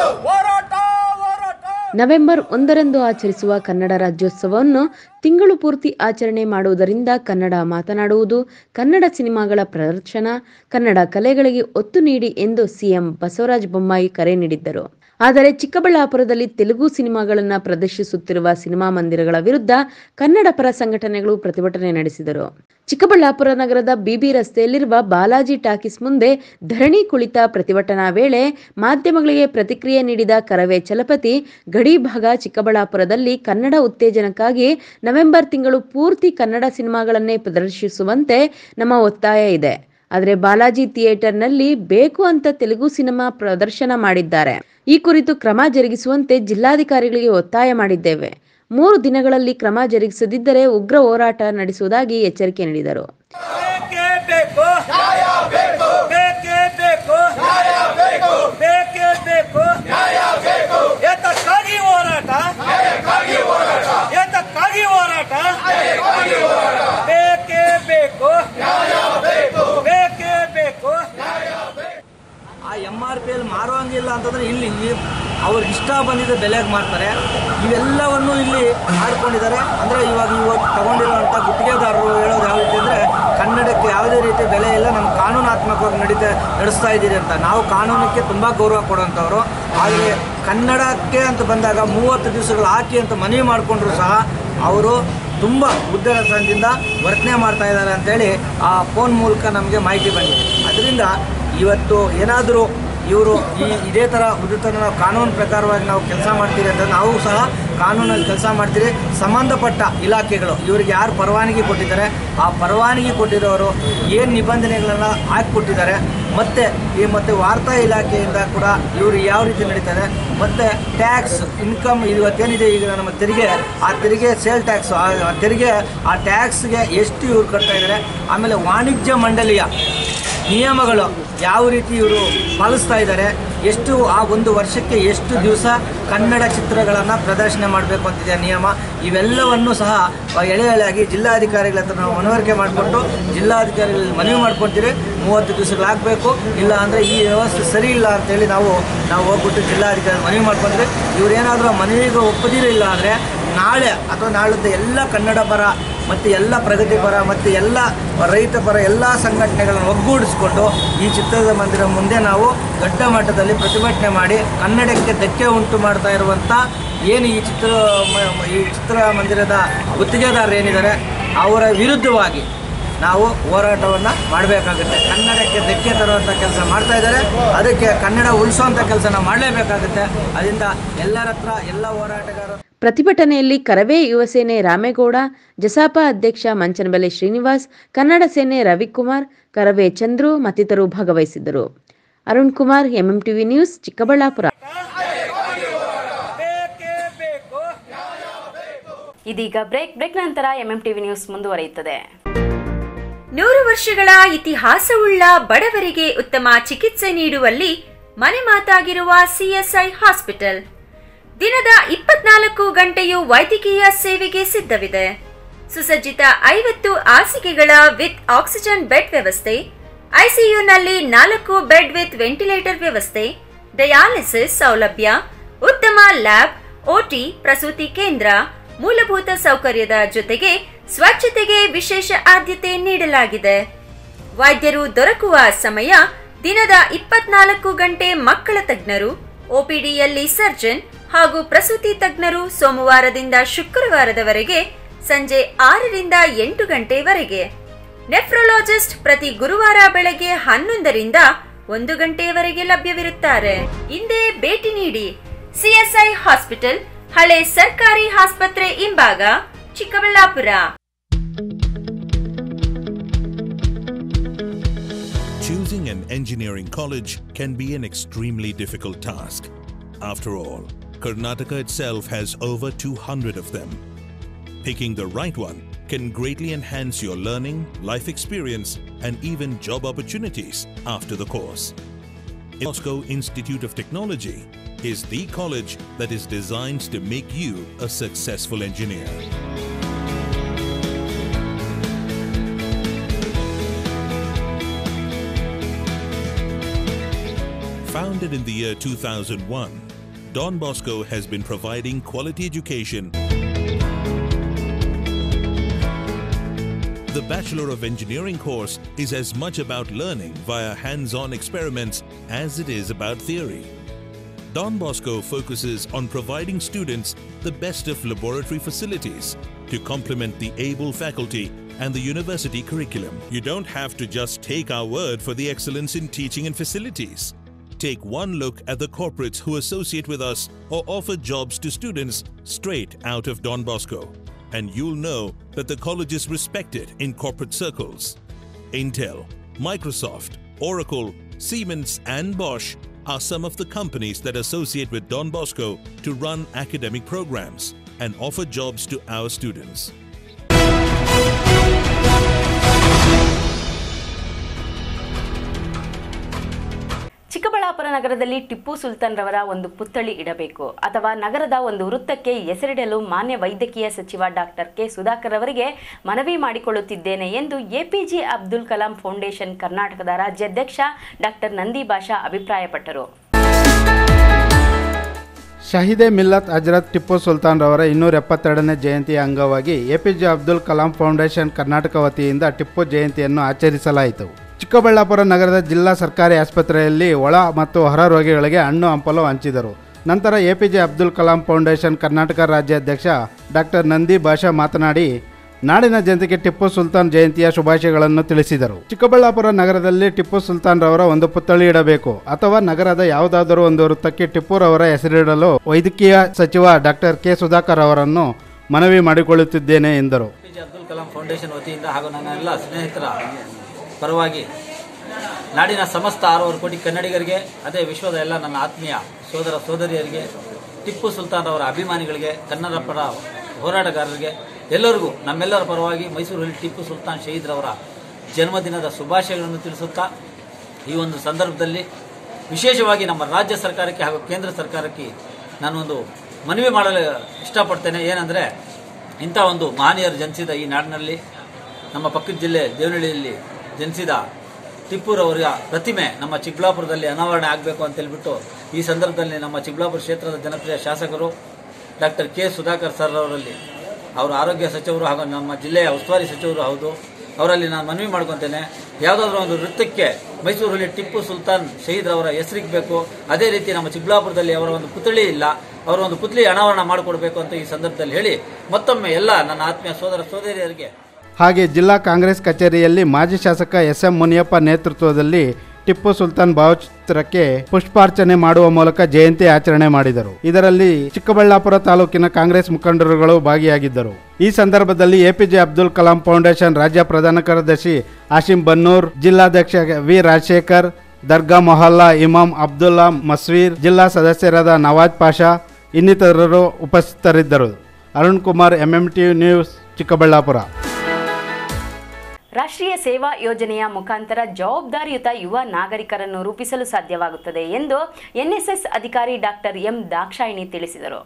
ನವೆಂಬರ್ 1ರಂದು ಆಚರಿಸುವ ಕನ್ನಡ ರಾಜ್ಯೋತ್ಸವವನ್ನು ತಿಂಗಳು ಪೂರ್ತಿ ಆಚರಣೆ ಮಾಡುವುದರಿಂದ ಕನ್ನಡ ಮಾತನಾಡುವುದು, ಕನ್ನಡ ಸಿನಿಮಾಗಳ ಪ್ರದರ್ಶನ, ಕನ್ನಡ ಕಲೆಗಳಿಗೆ ಒತ್ತು ನೀಡಿ ಎಂದು ಸಿಎಂ ಬಸವರಾಜ ಬೊಮ್ಮಾಯಿ ಕರೆ ನೀಡಿದ್ದರು. ಆದರೆ ಚಿಕ್ಕಬಳ್ಳಾಪುರದಲ್ಲಿ ತೆಲುಗು ಸಿನಿಮಾಗಳನ್ನು ಪ್ರದರ್ಶಿಸುತ್ತಿರುವ ಸಿನಿಮಾ ಮಂದಿರಗಳ ವಿರುದ್ಧ ಕನ್ನಡ ಪರ ಸಂಘಟನೆಗಳು ಪ್ರತಿಭಟನೆ ನಡೆಸಿದರು. ಚಿಕ್ಕಬಳ್ಳಾಪುರ ನಗರದ ಬಿಬಿ ರಸ್ತೆಯಲ್ಲಿರುವ ಬಾಲಾಜಿ ಟಾಕೀಸ್ ಮುಂದೆ ಧರಣಿ ಕುಳಿತ ಪ್ರತಿಭಟನಾ ವೇಳೆ ಮಾಧ್ಯಮಗಳಿಗೆ ಪ್ರತಿಕ್ರಿಯೆ ನೀಡಿದ ಕರವೇ ಚಲಪತಿ, ಗಡಿ ಭಾಗ ಚಿಕ್ಕಬಳ್ಳಾಪುರದಲ್ಲಿ ಕನ್ನಡ ಉತ್ತೇಜನಕ್ಕಾಗಿ ನವೆಂಬರ್ ತಿಂಗಳು ಪೂರ್ತಿ ಕನ್ನಡ ಸಿನಿಮಾಗಳನ್ನೇ ಪ್ರದರ್ಶಿಸುವಂತೆ ನಮ್ಮ ಒತ್ತಾಯ ಇದೆ. ಆದರೆ ಬಾಲಾಜಿ ಥಿಯೇಟರ್ನಲ್ಲಿ ಬೇಕು ಅಂತ ತೆಲುಗು ಸಿನಿಮಾ ಪ್ರದರ್ಶನ ಮಾಡಿದ್ದಾರೆ. ಈ ಕುರಿತು ಕ್ರಮ ಜರುಗಿಸುವಂತೆ ಜಿಲ್ಲಾಧಿಕಾರಿಗಳಿಗೆ ಒತ್ತಾಯ ಮಾಡಿದ್ದೇವೆ. 3 ದಿನಗಳಲ್ಲಿ ಕ್ರಮ ಜರುಗಿಸದಿದ್ದರೆ ಉಗ್ರ ಹೋರಾಟ ನಡೆಸುವುದಾಗಿ ಎಚ್ಚರಿಕೆ ನೀಡಿದರು. ಆ MRPL ಮಾರುವಂಗಿಲ್ಲ ಅಂತಂದರೆ ಇಲ್ಲಿ ಅವ್ರಿಗೆ ಇಷ್ಟ ಬಂದಿದ್ದ ಬೆಲೆಗೆ ಮಾರ್ತಾರೆ. ಇವೆಲ್ಲವನ್ನು ಇಲ್ಲಿ ಮಾಡ್ಕೊಂಡಿದ್ದಾರೆ. ಅಂದರೆ ಇವಾಗ ತಗೊಂಡಿರುವಂಥ ಗುತ್ತಿಗೆದಾರರು ಹೇಳೋದು ಯಾವ ರೀತಿ ಅಂದರೆ ಕನ್ನಡಕ್ಕೆ ಯಾವುದೇ ರೀತಿ ಬೆಲೆ ಇಲ್ಲ, ನಮ್ಮ ಕಾನೂನಾತ್ಮಕವಾಗಿ ನಡೆಸ್ತಾ ಇದ್ದೀರಿ ಅಂತ. ನಾವು ಕಾನೂನಕ್ಕೆ ತುಂಬ ಗೌರವ ಕೊಡುವಂಥವ್ರು. ಆದರೆ ಕನ್ನಡಕ್ಕೆ ಅಂತ ಬಂದಾಗ 30 ದಿವಸಗಳು ಹಾಕಿ ಅಂತ ಮನವಿ ಮಾಡಿಕೊಂಡ್ರು ಸಹ ಅವರು ತುಂಬ ಉದ್ದೇಶದಿಂದ ವರ್ತನೆ ಮಾಡ್ತಾ ಇದ್ದಾರೆ ಅಂತೇಳಿ ಆ ಫೋನ್ ಮೂಲಕ ನಮಗೆ ಮಾಹಿತಿ ಬಂದಿದೆ. ಅದರಿಂದ ಇವತ್ತು ಏನಾದರೂ ಇವರು ಇದೇ ಥರ ಉದ್ದಿತನ ಕಾನೂನು ಪ್ರಕಾರವಾಗಿ ನಾವು ಕೆಲಸ ಮಾಡ್ತೀವಿ ಅಂತ ನಾವು ಸಹ ಕಾನೂನಲ್ಲಿ ಕೆಲಸ ಮಾಡ್ತೀರಿ. ಸಂಬಂಧಪಟ್ಟ ಇಲಾಖೆಗಳು ಇವರಿಗೆ ಯಾರು ಪರವಾನಗಿ ಕೊಟ್ಟಿದ್ದಾರೆ ಆ ಪರವಾನಗಿ ಕೊಟ್ಟಿರೋರು ಏನು ನಿಬಂಧನೆಗಳನ್ನು ಹಾಕಿಕೊಟ್ಟಿದ್ದಾರೆ, ಮತ್ತು ವಾರ್ತಾ ಇಲಾಖೆಯಿಂದ ಕೂಡ ಇವರು ಯಾವ ರೀತಿ ನಡೀತಾರೆ, ಮತ್ತು ಟ್ಯಾಕ್ಸ್ ಇನ್ಕಮ್ ಇವತ್ತೇನಿದೆ ಈಗ ನಮ್ಮ ತೆರಿಗೆ, ಆ ತೆರಿಗೆ ಸೇಲ್ ಟ್ಯಾಕ್ಸು, ಆ ತೆರಿಗೆ ಆ ಟ್ಯಾಕ್ಸ್ಗೆ ಎಷ್ಟು ಇವರು ಕಟ್ತಾ ಇದ್ದಾರೆ. ಆಮೇಲೆ ವಾಣಿಜ್ಯ ಮಂಡಳಿಯ ನಿಯಮಗಳು ಯಾವ ರೀತಿ ಇವರು ಪಾಲಿಸ್ತಾ ಇದ್ದಾರೆ, ಎಷ್ಟು ಆ ಒಂದು ವರ್ಷಕ್ಕೆ ಎಷ್ಟು ದಿವಸ ಕನ್ನಡ ಚಿತ್ರಗಳನ್ನು ಪ್ರದರ್ಶನ ಮಾಡಬೇಕು ಅಂತಿದೆ ನಿಯಮ, ಇವೆಲ್ಲವನ್ನು ಸಹ ಎಳೆಯಾಗಿ ಜಿಲ್ಲಾಧಿಕಾರಿಗಳ ಹತ್ರ ನಾವು ಮನವರಿಕೆ ಮಾಡಿಕೊಂಡು ಜಿಲ್ಲಾಧಿಕಾರಿಗಳಲ್ಲಿ ಮನವಿ ಮಾಡ್ಕೊತೀರಿ. 30 ದಿವಸಗಳಾಗಬೇಕು, ಇಲ್ಲ ಅಂದರೆ ಈ ವ್ಯವಸ್ಥೆ ಸರಿ ಇಲ್ಲ ಅಂತೇಳಿ ನಾವು ಹೋಗ್ಬಿಟ್ಟು ಜಿಲ್ಲಾಧಿಕಾರಿ ಮನವಿ ಮಾಡ್ಕೊಂಡ್ರಿ. ಇವರೇನಾದರೂ ಮನವಿಗೆ ಒಪ್ಪದಿರಲಿಲ್ಲ ಅಂದರೆ ನಾಳೆ ಅಥವಾ ನಾಳಿದ್ದು ಎಲ್ಲ ಕನ್ನಡ ಪರ ಮತ್ತು ಎಲ್ಲ ಪ್ರಗತಿಪರ ಮತ್ತು ಎಲ್ಲ ರೈತ ಪರ ಎಲ್ಲ ಸಂಘಟನೆಗಳನ್ನು ಒಗ್ಗೂಡಿಸ್ಕೊಂಡು ಈ ಚಿತ್ರದ ಮಂದಿರ ಮುಂದೆ ನಾವು ದೊಡ್ಡ ಮಟ್ಟದಲ್ಲಿ ಪ್ರತಿಭಟನೆ ಮಾಡಿ ಕನ್ನಡಕ್ಕೆ ಧಕ್ಕೆ ಉಂಟು ಮಾಡ್ತಾ ಇರುವಂಥ ಏನು ಈ ಚಿತ್ರಮಂದಿರದ ಗುತ್ತಿಗೆದಾರರು ಏನಿದ್ದಾರೆ ಅವರ ವಿರುದ್ಧವಾಗಿ ನಾವು ಹೋರಾಟವನ್ನು ಮಾಡಬೇಕಾಗುತ್ತೆ. ಕನ್ನಡಕ್ಕೆ ಧಕ್ಕೆ ತರುವಂಥ ಕೆಲಸ ಮಾಡ್ತಾ ಇದ್ದಾರೆ, ಅದಕ್ಕೆ ಕನ್ನಡ ಉಳಿಸುವಂಥ ಕೆಲಸನ ಮಾಡಲೇಬೇಕಾಗುತ್ತೆ. ಅದರಿಂದ ಎಲ್ಲರ ಹತ್ರ ಎಲ್ಲ ಹೋರಾಟಗಾರರು. ಪ್ರತಿಭಟನೆಯಲ್ಲಿ ಕರವೇ ಯುವ ಸೇನೆ ರಾಮೇಗೌಡ, ಜಸಾಪ ಅಧ್ಯಕ್ಷ ಮಂಚನಬೆಲೆ ಶ್ರೀನಿವಾಸ್, ಕನ್ನಡ ಸೇನೆ ರವಿಕುಮಾರ್, ಕರವೇ ಚಂದ್ರು ಮತ್ತಿತರರು ಭಾಗವಹಿಸಿದ್ದರು. Arun Kumar, MMTV news, Chikkaballapur. ಇದೀಗ ಬ್ರೇಕ್ ನಂತರ ಎಂಎಂಟಿವಿ ನ್ಯೂಸ್ ಮುಂದುವರಿಯುತ್ತದೆ. 100 ವರ್ಷಗಳ ಇತಿಹಾಸವುಳ್ಳ ಬಡವರಿಗೆ ಉತ್ತಮ ಚಿಕಿತ್ಸೆ ನೀಡುವಲ್ಲಿ ಮನೆ ಮಾತಾಗಿರುವ ಸಿಎಸ್ಐ ಹಾಸ್ಪಿಟಲ್ ದಿನದ 24 ಗಂಟೆಯೂ ವೈದ್ಯಕೀಯ ಸೇವೆಗೆ ಸಿದ್ಧವಿದೆ. ಸುಸಜ್ಜಿತ 50 ಹಾಸಿಗೆಗಳ ವಿತ್ ಆಕ್ಸಿಜನ್ ಬೆಡ್ ವ್ಯವಸ್ಥೆ, ಐಸಿಯುನಲ್ಲಿ 4 ಬೆಡ್ ವಿತ್ ವೆಂಟಿಲೇಟರ್ ವ್ಯವಸ್ಥೆ, ಡಯಾಲಿಸಿಸ್ ಸೌಲಭ್ಯ, ಉತ್ತಮ ಲ್ಯಾಬ್, ಓಟಿ, ಪ್ರಸೂತಿ ಕೇಂದ್ರ, ಮೂಲಭೂತ ಸೌಕರ್ಯದ ಜೊತೆಗೆ ಸ್ವಚ್ಛತೆಗೆ ವಿಶೇಷ ಆದ್ಯತೆ ನೀಡಲಾಗಿದೆ. ವೈದ್ಯರು ದೊರಕುವ ಸಮಯ ದಿನದ 24 ಗಂಟೆ ಮಕ್ಕಳ ತಜ್ಞರು, ಒಪಿಡಿಯಲ್ಲಿ ಸರ್ಜನ್ ಹಾಗೂ ಪ್ರಸೂತಿ ತಜ್ಞರು ಸೋಮವಾರದಿಂದ ಶುಕ್ರವಾರದವರೆಗೆ ಸಂಜೆ 6 ರಿಂದ 8 ಗಂಟೆವರೆಗೆ. ನೆಫ್ರೋಲಾಜಿಸ್ಟ್ ಪ್ರತಿ ಗುರುವಾರ ಬೆಳಗ್ಗೆ 11 ರಿಂದ 1 ಗಂಟೆಯವರೆಗೆ ಲಭ್ಯವಿರುತ್ತಾರೆ. ಇಂದೇ ಭೇಟಿ ನೀಡಿ. ಸಿಎಸ್ಐ ಹಾಸ್ಪಿಟಲ್, ಹಳೆ ಸರ್ಕಾರಿ ಆಸ್ಪತ್ರೆ ಹಿಂಭಾಗ, Chikkaballapur. Choosing an engineering college can be an extremely difficult task. After all, Karnataka itself has over 200 of them. Picking the right one can greatly enhance your learning, life experience, and even job opportunities after the course. Bosco Institute of Technology is the college that is designed to make you a successful engineer. Founded in the year 2001, Don Bosco has been providing quality education. The Bachelor of Engineering course is as much about learning via hands-on experiments as it is about theory. Don Bosco focuses on providing students the best of laboratory facilities to complement the able faculty and the university curriculum. You don't have to just take our word for the excellence in teaching and facilities. Take one look at the corporates who associate with us or offer jobs to students straight out of Don Bosco, and you'll know that the college is respected in corporate circles. Intel, Microsoft, Oracle, Siemens and Bosch are some of the companies that associate with Don Bosco to run academic programs and offer jobs to our students. Chikkaballapur ನಗರದಲ್ಲಿ ಟಿಪ್ಪು ಸುಲ್ತಾನ್ ರವರ ಒಂದು ಪುತ್ಥಳಿ ಇಡಬೇಕು ಅಥವಾ ನಗರದ ಒಂದು ವೃತ್ತಕ್ಕೆ ಹೆಸರಿಡಲು ಮಾನ್ಯ ವೈದ್ಯಕೀಯ ಸಚಿವ ಡಾಕ್ಟರ್ ಕೆ ಸುಧಾಕರ್ ಅವರಿಗೆ ಮನವಿ ಮಾಡಿಕೊಳ್ಳುತ್ತಿದ್ದೇನೆ ಎಂದು ಎಪಿಜೆ ಅಬ್ದುಲ್ ಕಲಾಂ ಫೌಂಡೇಶನ್ ಕರ್ನಾಟಕದ ರಾಜ್ಯಾಧ್ಯಕ್ಷ ಡಾಕ್ಟರ್ ನಂದಿ ಭಾಷಾ ಅಭಿಪ್ರಾಯಪಟ್ಟರು. ಶಹೀದೆ ಮಿಲ್ಲತ್ ಹಜರತ್ ಟಿಪ್ಪು ಸುಲ್ತಾನ್ ರವರ 272ನೇ ಜಯಂತಿಯ ಅಂಗವಾಗಿ ಎಪಿಜೆ ಅಬ್ದುಲ್ ಕಲಾಂ ಫೌಂಡೇಶನ್ ಕರ್ನಾಟಕ ವತಿಯಿಂದ ಟಿಪ್ಪು ಜಯಂತಿಯನ್ನು ಆಚರಿಸಲಾಯಿತು. ಚಿಕ್ಕಬಳ್ಳಾಪುರ ನಗರದ ಜಿಲ್ಲಾ ಸರ್ಕಾರಿ ಆಸ್ಪತ್ರೆಯಲ್ಲಿ ಒಳ ಮತ್ತು ಹೊರ ರೋಗಿಗಳಿಗೆ ಹಣ್ಣು ಹಂಪಲು ಹಂಚಿದರು. ನಂತರ ಎಪಿಜೆ ಅಬ್ದುಲ್ ಕಲಾಂ ಫೌಂಡೇಶನ್ ಕರ್ನಾಟಕ ರಾಜ್ಯಾಧ್ಯಕ್ಷ ಡಾಕ್ಟರ್ ನಂದಿ ಭಾಷಾ ಮಾತನಾಡಿ, ನಾಡಿನ ಜನತೆಗೆ ಟಿಪ್ಪು ಸುಲ್ತಾನ್ ಜಯಂತಿಯ ಶುಭಾಶಯಗಳನ್ನು ತಿಳಿಸಿದರು. ಚಿಕ್ಕಬಳ್ಳಾಪುರ ನಗರದಲ್ಲಿ ಟಿಪ್ಪು ಸುಲ್ತಾನ್ ರವರ ಒಂದು ಪುತ್ಥಳಿ ಇಡಬೇಕು ಅಥವಾ ನಗರದ ಯಾವುದಾದರೂ ಒಂದು ವೃತ್ತಕ್ಕೆ ಟಿಪ್ಪುರವರ ಹೆಸರಿಡಲು ವೈದ್ಯಕೀಯ ಸಚಿವ ಡಾಕ್ಟರ್ ಕೆ ಸುಧಾಕರ್ ಅವರನ್ನು ಮನವಿ ಮಾಡಿಕೊಳ್ಳುತ್ತಿದ್ದೇನೆ ಎಂದರು. ಅಬ್ದುಲ್ ಕಲಾಂ ಫೌಂಡೇಶನ್ ವತಿಯಿಂದ ಹಾಗೂ ನನ್ನ ಎಲ್ಲ ಸ್ನೇಹಿತರ ಪರವಾಗಿ ನಾಡಿನ ಸಮಸ್ತ 6 ಕೋಟಿ ಕನ್ನಡಿಗರಿಗೆ, ಅದೇ ವಿಶ್ವದ ಎಲ್ಲ ನನ್ನ ಆತ್ಮೀಯ ಸೋದರ ಸೋದರಿಯರಿಗೆ, ಟಿಪ್ಪು ಸುಲ್ತಾನ್ ಅವರ ಅಭಿಮಾನಿಗಳಿಗೆ, ಕನ್ನಡ ಪರ ಹೋರಾಟಗಾರರಿಗೆ ಎಲ್ಲರಿಗೂ ನಮ್ಮೆಲ್ಲರ ಪರವಾಗಿ ಮೈಸೂರಲ್ಲಿ ಟಿಪ್ಪು ಸುಲ್ತಾನ್ ಶಹೀದ್ರವರ ಜನ್ಮದಿನದ ಶುಭಾಶಯಗಳನ್ನು ತಿಳಿಸುತ್ತಾ, ಈ ಒಂದು ಸಂದರ್ಭದಲ್ಲಿ ವಿಶೇಷವಾಗಿ ನಮ್ಮ ರಾಜ್ಯ ಸರ್ಕಾರಕ್ಕೆ ಹಾಗೂ ಕೇಂದ್ರ ಸರ್ಕಾರಕ್ಕೆ ನಾನೊಂದು ಮನವಿ ಮಾಡಲು ಇಷ್ಟಪಡ್ತೇನೆ. ಏನಂದರೆ, ಇಂಥ ಒಂದು ಮಹನೀಯರು ಜನಿಸಿದ ಈ ನಾಡಿನಲ್ಲಿ, ನಮ್ಮ ಪಕ್ಕದ ಜಿಲ್ಲೆ ದೇವನಹಳ್ಳಿಯಲ್ಲಿ ಜನಿಸಿದ ಟಿಪ್ಪುರವರ ಪ್ರತಿಮೆ ನಮ್ಮ ಚಿಕ್ಕಬಳ್ಳಾಪುರದಲ್ಲಿ ಅನಾವರಣೆ ಆಗಬೇಕು ಅಂತ ಹೇಳ್ಬಿಟ್ಟು ಈ ಸಂದರ್ಭದಲ್ಲಿ ನಮ್ಮ ಚಿಕ್ಕಬಳ್ಳಾಪುರ ಕ್ಷೇತ್ರದ ಜನಪ್ರಿಯ ಶಾಸಕರು ಡಾಕ್ಟರ್ ಕೆ ಸುಧಾಕರ್ ಸರ್ ಅವರಲ್ಲಿ, ಅವರು ಆರೋಗ್ಯ ಸಚಿವರು ಹಾಗೂ ನಮ್ಮ ಜಿಲ್ಲೆಯ ಉಸ್ತುವಾರಿ ಸಚಿವರು ಹೌದು, ಅವರಲ್ಲಿ ನಾನು ಮನವಿ ಮಾಡ್ಕೊತೇನೆ. ಯಾವುದಾದ್ರೂ ಒಂದು ವೃತ್ತಕ್ಕೆ ಮೈಸೂರಲ್ಲಿ ಟಿಪ್ಪು ಸುಲ್ತಾನ್ ಶಹೀದ್ರವರ ಹೆಸರಿಗಬೇಕು. ಅದೇ ರೀತಿ ನಮ್ಮ ಚಿಕ್ಕಬಳ್ಳಾಪುರದಲ್ಲಿ ಅವರ ಒಂದು ಪುತ್ಥಳಿ ಇಲ್ಲ, ಅವರ ಒಂದು ಪುತ್ಥಳಿ ಅನಾವರಣ ಮಾಡಿಕೊಡ್ಬೇಕು ಅಂತ ಈ ಸಂದರ್ಭದಲ್ಲಿ ಹೇಳಿ ಮತ್ತೊಮ್ಮೆ ಎಲ್ಲ ನನ್ನ ಆತ್ಮೀಯ ಸೋದರ ಸೋದರಿಯರಿಗೆ. ಹಾಗೆ ಜಿಲ್ಲಾ ಕಾಂಗ್ರೆಸ್ ಕಚೇರಿಯಲ್ಲಿ ಮಾಜಿ ಶಾಸಕ SM ಮುನಿಯಪ್ಪ ನೇತೃತ್ವದಲ್ಲಿ ಟಿಪ್ಪು ಸುಲ್ತಾನ್ ಭಾವಚಿತ್ರಕ್ಕೆ ಪುಷ್ಪಾರ್ಚನೆ ಮಾಡುವ ಮೂಲಕ ಜಯಂತಿ ಆಚರಣೆ ಮಾಡಿದರು. ಇದರಲ್ಲಿ ಚಿಕ್ಕಬಳ್ಳಾಪುರ ತಾಲೂಕಿನ ಕಾಂಗ್ರೆಸ್ ಮುಖಂಡರುಗಳು ಭಾಗಿಯಾಗಿದ್ದರು. ಈ ಸಂದರ್ಭದಲ್ಲಿ APJ ಅಬ್ದುಲ್ ಕಲಾಂ ಫೌಂಡೇಶನ್ ರಾಜ್ಯ ಪ್ರಧಾನ ಕಾರ್ಯದರ್ಶಿ ಆಶಿಂ ಬನ್ನೂರ್, ಜಿಲ್ಲಾಧ್ಯಕ್ಷ ವಿ ರಾಜಶೇಖರ್, ದರ್ಗಾ ಮೊಹಲ್ಲಾ ಇಮಾಮ್ ಅಬ್ದುಲ್ಲಾ ಮಸ್ವೀರ್, ಜಿಲ್ಲಾ ಸದಸ್ಯರಾದ ನವಾಜ್ ಪಾಷಾ ಇನ್ನಿತರರು ಉಪಸ್ಥಿತರಿದ್ದರು. Arun Kumar, MMTV news, Chikkaballapur. ರಾಷ್ಟ್ರೀಯ ಸೇವಾ ಯೋಜನೆಯ ಮುಖಾಂತರ ಜವಾಬ್ದಾರಿಯುತ ಯುವ ನಾಗರಿಕರನ್ನು ರೂಪಿಸಲು ಸಾಧ್ಯವಾಗುತ್ತದೆ ಎಂದು NSS ಅಧಿಕಾರಿ ಡಾಕ್ಟರ್ ಎಂ ದಾಕ್ಷಾಯಿಣಿ ತಿಳಿಸಿದರು.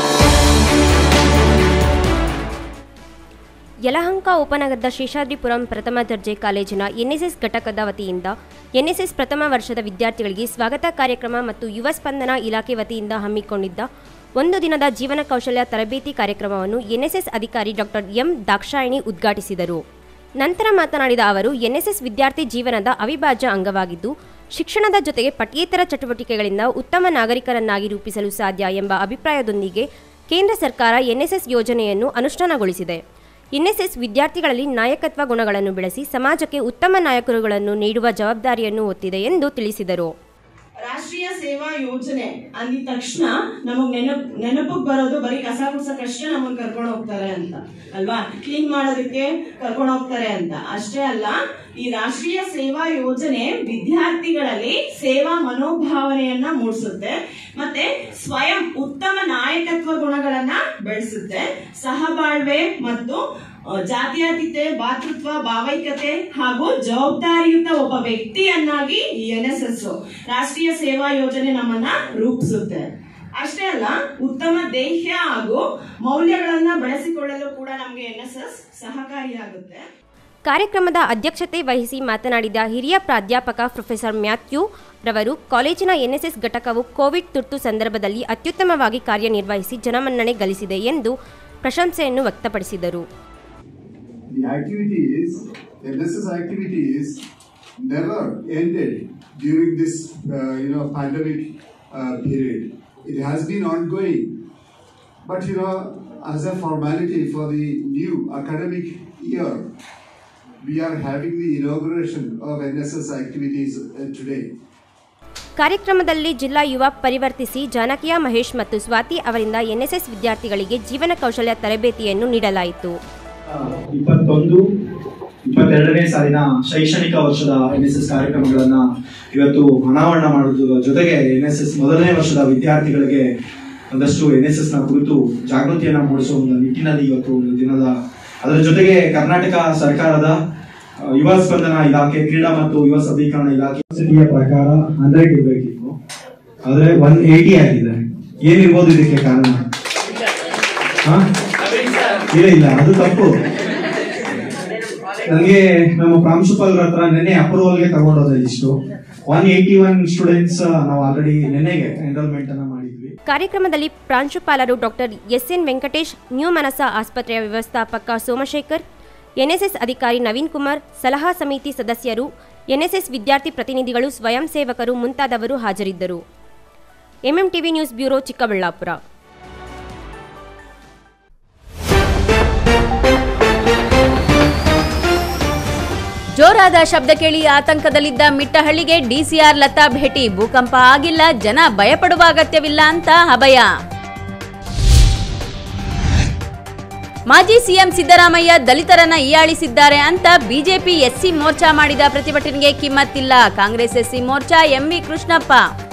ಯಲಹಂಕ ಉಪನಗರದ ಶೇಷಾದ್ರಿಪುರಂ ಪ್ರಥಮ ದರ್ಜೆ ಕಾಲೇಜಿನ NSS ಘಟಕದ ವತಿಯಿಂದ NSS ಪ್ರಥಮ ವರ್ಷದ ವಿದ್ಯಾರ್ಥಿಗಳಿಗೆ ಸ್ವಾಗತ ಕಾರ್ಯಕ್ರಮ ಮತ್ತು ಯುವ ಸ್ಪಂದನ ಇಲಾಖೆ ವತಿಯಿಂದ ಹಮ್ಮಿಕೊಂಡಿದ್ದ ಒಂದು ದಿನದ ಜೀವನ ಕೌಶಲ್ಯ ತರಬೇತಿ ಕಾರ್ಯಕ್ರಮವನ್ನು NSS ಅಧಿಕಾರಿ ಡಾಕ್ಟರ್ ಎಂ ದಾಕ್ಷಾಯಿಣಿ ಉದ್ಘಾಟಿಸಿದರು. ನಂತರ ಮಾತನಾಡಿದ ಅವರು, NSS ವಿದ್ಯಾರ್ಥಿ ಜೀವನದ ಅವಿಭಾಜ್ಯ ಅಂಗವಾಗಿದ್ದು, ಶಿಕ್ಷಣದ ಜೊತೆಗೆ ಪಠ್ಯೇತರ ಚಟುವಟಿಕೆಗಳಿಂದ ಉತ್ತಮ ನಾಗರಿಕರನ್ನಾಗಿ ರೂಪಿಸಲು ಸಾಧ್ಯ ಎಂಬ ಅಭಿಪ್ರಾಯದೊಂದಿಗೆ ಕೇಂದ್ರ ಸರ್ಕಾರ NSS ಯೋಜನೆಯನ್ನು ಅನುಷ್ಠಾನಗೊಳಿಸಿದೆ. NSS ವಿದ್ಯಾರ್ಥಿಗಳಲ್ಲಿ ನಾಯಕತ್ವ ಗುಣಗಳನ್ನು ಬೆಳೆಸಿ ಸಮಾಜಕ್ಕೆ ಉತ್ತಮ ನಾಯಕರುಗಳನ್ನು ನೀಡುವ ಜವಾಬ್ದಾರಿಯನ್ನು ಹೊತ್ತಿದೆ ಎಂದು ತಿಳಿಸಿದರು. ರಾಷ್ಟ್ರೀಯ ಸೇವಾ ಯೋಜನೆ ಅಂದಿದ ತಕ್ಷಣ ನಮಗ್ ನೆನಪಿಗೆ ಬರೋದು ಬರೀ ಕಸ ಗುಡ್ಸಕ್ಕಷ್ಟೇ ನಮಗ್ ಕರ್ಕೊಂಡು ಹೋಗ್ತಾರೆ ಅಂತ ಅಲ್ವಾ, ಕ್ಲೀನ್ ಮಾಡೋದಕ್ಕೆ ಕರ್ಕೊಂಡು ಹೋಗ್ತಾರೆ ಅಂತ ಅಷ್ಟೇ ಅಲ್ಲ, ಈ ರಾಷ್ಟ್ರೀಯ ಸೇವಾ ಯೋಜನೆ ವಿದ್ಯಾರ್ಥಿಗಳಲ್ಲಿ ಸೇವಾ ಮನೋಭಾವನೆಯನ್ನ ಮೂಡಿಸುತ್ತೆ, ಮತ್ತೆ ಸ್ವಯಂ ಉತ್ತಮ ನಾಯಕತ್ವ ಗುಣಗಳನ್ನ ಬೆಳೆಸುತ್ತೆ, ಸಹಬಾಳ್ವೆ ಮತ್ತು ಜಾತ್ಯತೀತತೆ, ಭಾತೃತ್ವ, ಭಾವೈಕ್ಯತೆ ಹಾಗೂ ಜವಾಬ್ದಾರಿಯುತ ಒಬ್ಬ ವ್ಯಕ್ತಿಯನ್ನಾಗಿ ಈ NSS ರಾಷ್ಟ್ರೀಯ ಸೇವಾ ಯೋಜನೆ ನಮ್ಮನ್ನ ರೂಪಿಸುತ್ತೆ. ಅಷ್ಟೇ ಅಲ್ಲ, ಉತ್ತಮ ದೇಹ ಹಾಗೂ ಮೌಲ್ಯಗಳನ್ನ ಬೆಳೆಸಿಕೊಳ್ಳಲು ಕೂಡ ನಮಗೆ NSS ಸಹಕಾರಿಯಾಗುತ್ತೆ. ಕಾರ್ಯಕ್ರಮದ ಅಧ್ಯಕ್ಷತೆ ವಹಿಸಿ ಮಾತನಾಡಿದ ಹಿರಿಯ ಪ್ರಾಧ್ಯಾಪಕ ಪ್ರೊಫೆಸರ್ ಮ್ಯಾಥ್ಯೂ ರವರು, ಕಾಲೇಜಿನ NSS ಘಟಕವು ಕೋವಿಡ್ ತುರ್ತು ಸಂದರ್ಭದಲ್ಲಿ ಅತ್ಯುತ್ತಮವಾಗಿ ಕಾರ್ಯನಿರ್ವಹಿಸಿ ಜನಮನ್ನಣೆ ಗಳಿಸಿದೆ ಎಂದು ಪ್ರಶಂಸೆಯನ್ನು ವ್ಯಕ್ತಪಡಿಸಿದರು. The activities, NSS activities never ended during this, pandemic period. It has been ongoing. But, as a formality for the new academic year, we are having the inauguration of NSS activities today. ಕಾರ್ಯಕ್ರಮದಲ್ಲಿ ಜಿಲ್ಲಾ ಯುವ ಪರಿವರ್ತಿಸಿ ಜಾನಕಿಯ ಮಹೇಶ್ ಮತ್ತು ಸ್ವಾತಿ ಅವರಿಂದ NSS ವಿದ್ಯಾರ್ಥಿಗಳಿಗೆ ಜೀವನ ಕೌಶಲ್ಯ ತರಬೇತಿಯನ್ನು ನೀಡಲಾಯಿತು. 21-22ನೇ ಸಾಲಿನ ಶೈಕ್ಷಣಿಕ ವರ್ಷದ NSS ಕಾರ್ಯಕ್ರಮಗಳನ್ನ ಇವತ್ತು ಅನಾವರಣ ಮಾಡುವುದರ ಜೊತೆಗೆ NSS ಮೊದಲನೇ ವರ್ಷದ ವಿದ್ಯಾರ್ಥಿಗಳಿಗೆ ಒಂದಷ್ಟು NSS ನ ಕುರಿತು ಜಾಗೃತಿಯನ್ನ ಮೂಡಿಸುವ ಒಂದು ನಿಟ್ಟಿನಲ್ಲಿ ಇವತ್ತು ಒಂದು ದಿನದ, ಅದರ ಜೊತೆಗೆ ಕರ್ನಾಟಕ ಸರ್ಕಾರದ ಯುವ ಸ್ಪಂದನ ಇಲಾಖೆ, ಕ್ರೀಡಾ ಮತ್ತು ಯುವ ಸಬಲೀಕರಣ ಇಲಾಖೆ ಪ್ರಕಾರ 100 ಇರಬೇಕಿತ್ತು, ಆದ್ರೆ 180 ಆಗಿದೆ. ಏನಿರ್ಬೋದು ಇದಕ್ಕೆ ಕಾರಣ? ಇಲ್ಲ, ಅದು ತಪ್ಪು. ನನಗೆ ನಮ್ಮ ಪ್ರಾಂಶುಪಾಲರ ಹತ್ರ ನಿನ್ನೆ ಅಪ್ರೂವಲ್ಗೆ ತಗೊಂಡೋದ ಇಷ್ಟು 181 ಸ್ಟೂಡೆಂಟ್ಸ್ ನಾವು ಆಲ್ರೆಡಿ ನಿನ್ನೆಗೆ ಎನ್ರೋಲ್ಮೆಂಟ್ ಅನ್ನ ಮಾಡಿದ್ವಿ. ಕಾರ್ಯಕ್ರಮದಲ್ಲಿ ಪ್ರಾಂಶುಪಾಲರು ಡಾಕ್ಟರ್ SN ವೆಂಕಟೇಶ್, ನ್ಯೂ ಮನಸ ಆಸ್ಪತ್ರೆಯ ವ್ಯವಸ್ಥಾಪಕ ಸೋಮಶೇಖರ್, NSS ಅಧಿಕಾರಿ ನವೀನ್ ಕುಮಾರ್, ಸಲಹಾ ಸಮಿತಿ ಸದಸ್ಯರು, NSS ವಿದ್ಯಾರ್ಥಿ ಪ್ರತಿನಿಧಿಗಳು, ಸ್ವಯಂ ಸೇವಕರು ಮುಂತಾದವರು ಹಾಜರಿದ್ದರು. MMTV news bureau, Chikkaballapur. ಜೋರಾದ ಶಬ್ದ ಕೇಳಿ ಆತಂಕದಲ್ಲಿದ್ದ ಮಿಟ್ಟಹಳ್ಳಿಗೆ ಡಿಸಿಆರ್ ಲತಾ ಭೇಟಿ. ಭೂಕಂಪ ಆಗಿಲ್ಲ, ಜನ ಭಯಪಡುವ ಅಗತ್ಯವಿಲ್ಲ ಅಂತ ಅಭಯ. ಮಾಜಿ ಸಿಎಂ ಸಿದ್ದರಾಮಯ್ಯ ದಲಿತರನ್ನ ಹೀಯಾಳಿಸಿದ್ದಾರೆ ಅಂತ ಬಿಜೆಪಿ ಎಸ್ಸಿ ಮೋರ್ಚಾ ಮಾಡಿದ ಪ್ರತಿಭಟನೆಗೆ ಕಿಮ್ಮತ್ತಿಲ್ಲ. Congress SC Morcha MV Krishnappa.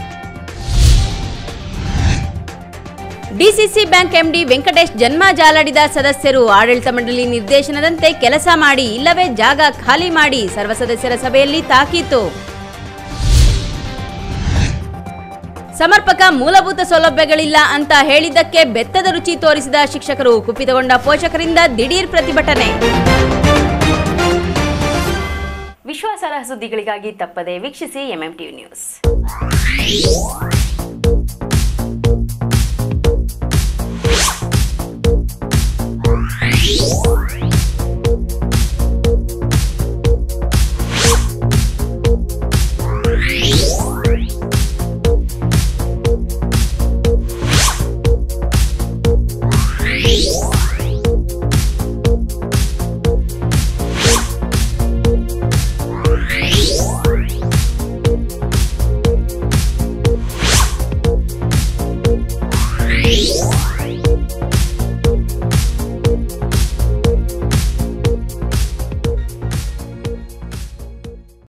DCC bank MD Venkatesh ಜನ್ಮ ಜಾಲಾಡಿದ ಸದಸ್ಯರು ಆಡಳಿತ ಮಂಡಳಿ ನಿರ್ದೇಶನದಂತೆ ಕೆಲಸ ಮಾಡಿ, ಇಲ್ಲವೇ ಜಾಗ ಖಾಲಿ ಮಾಡಿ. ಸರ್ವ ಸದಸ್ಯರ ಸಭೆಯಲ್ಲಿ ತಾಕೀತು. ಸಮರ್ಪಕ ಮೂಲಭೂತ ಸೌಲಭ್ಯಗಳಿಲ್ಲ ಅಂತ ಹೇಳಿದ್ದಕ್ಕೆ ಬೆತ್ತದ ರುಚಿ ತೋರಿಸಿದ ಶಿಕ್ಷಕರು. ಕುಪಿತಗೊಂಡ ಪೋಷಕರಿಂದ ದಿಢೀರ್ ಪ್ರತಿಭಟನೆ. ವಿಶ್ವಾಸಾರ್ಹ ಸುದ್ದಿಗಳಿಗಾಗಿ ತಪ್ಪದೆ ವೀಕ್ಷಿಸಿ ಎಂಎಂ ಟಿವಿ ನ್ಯೂಸ್.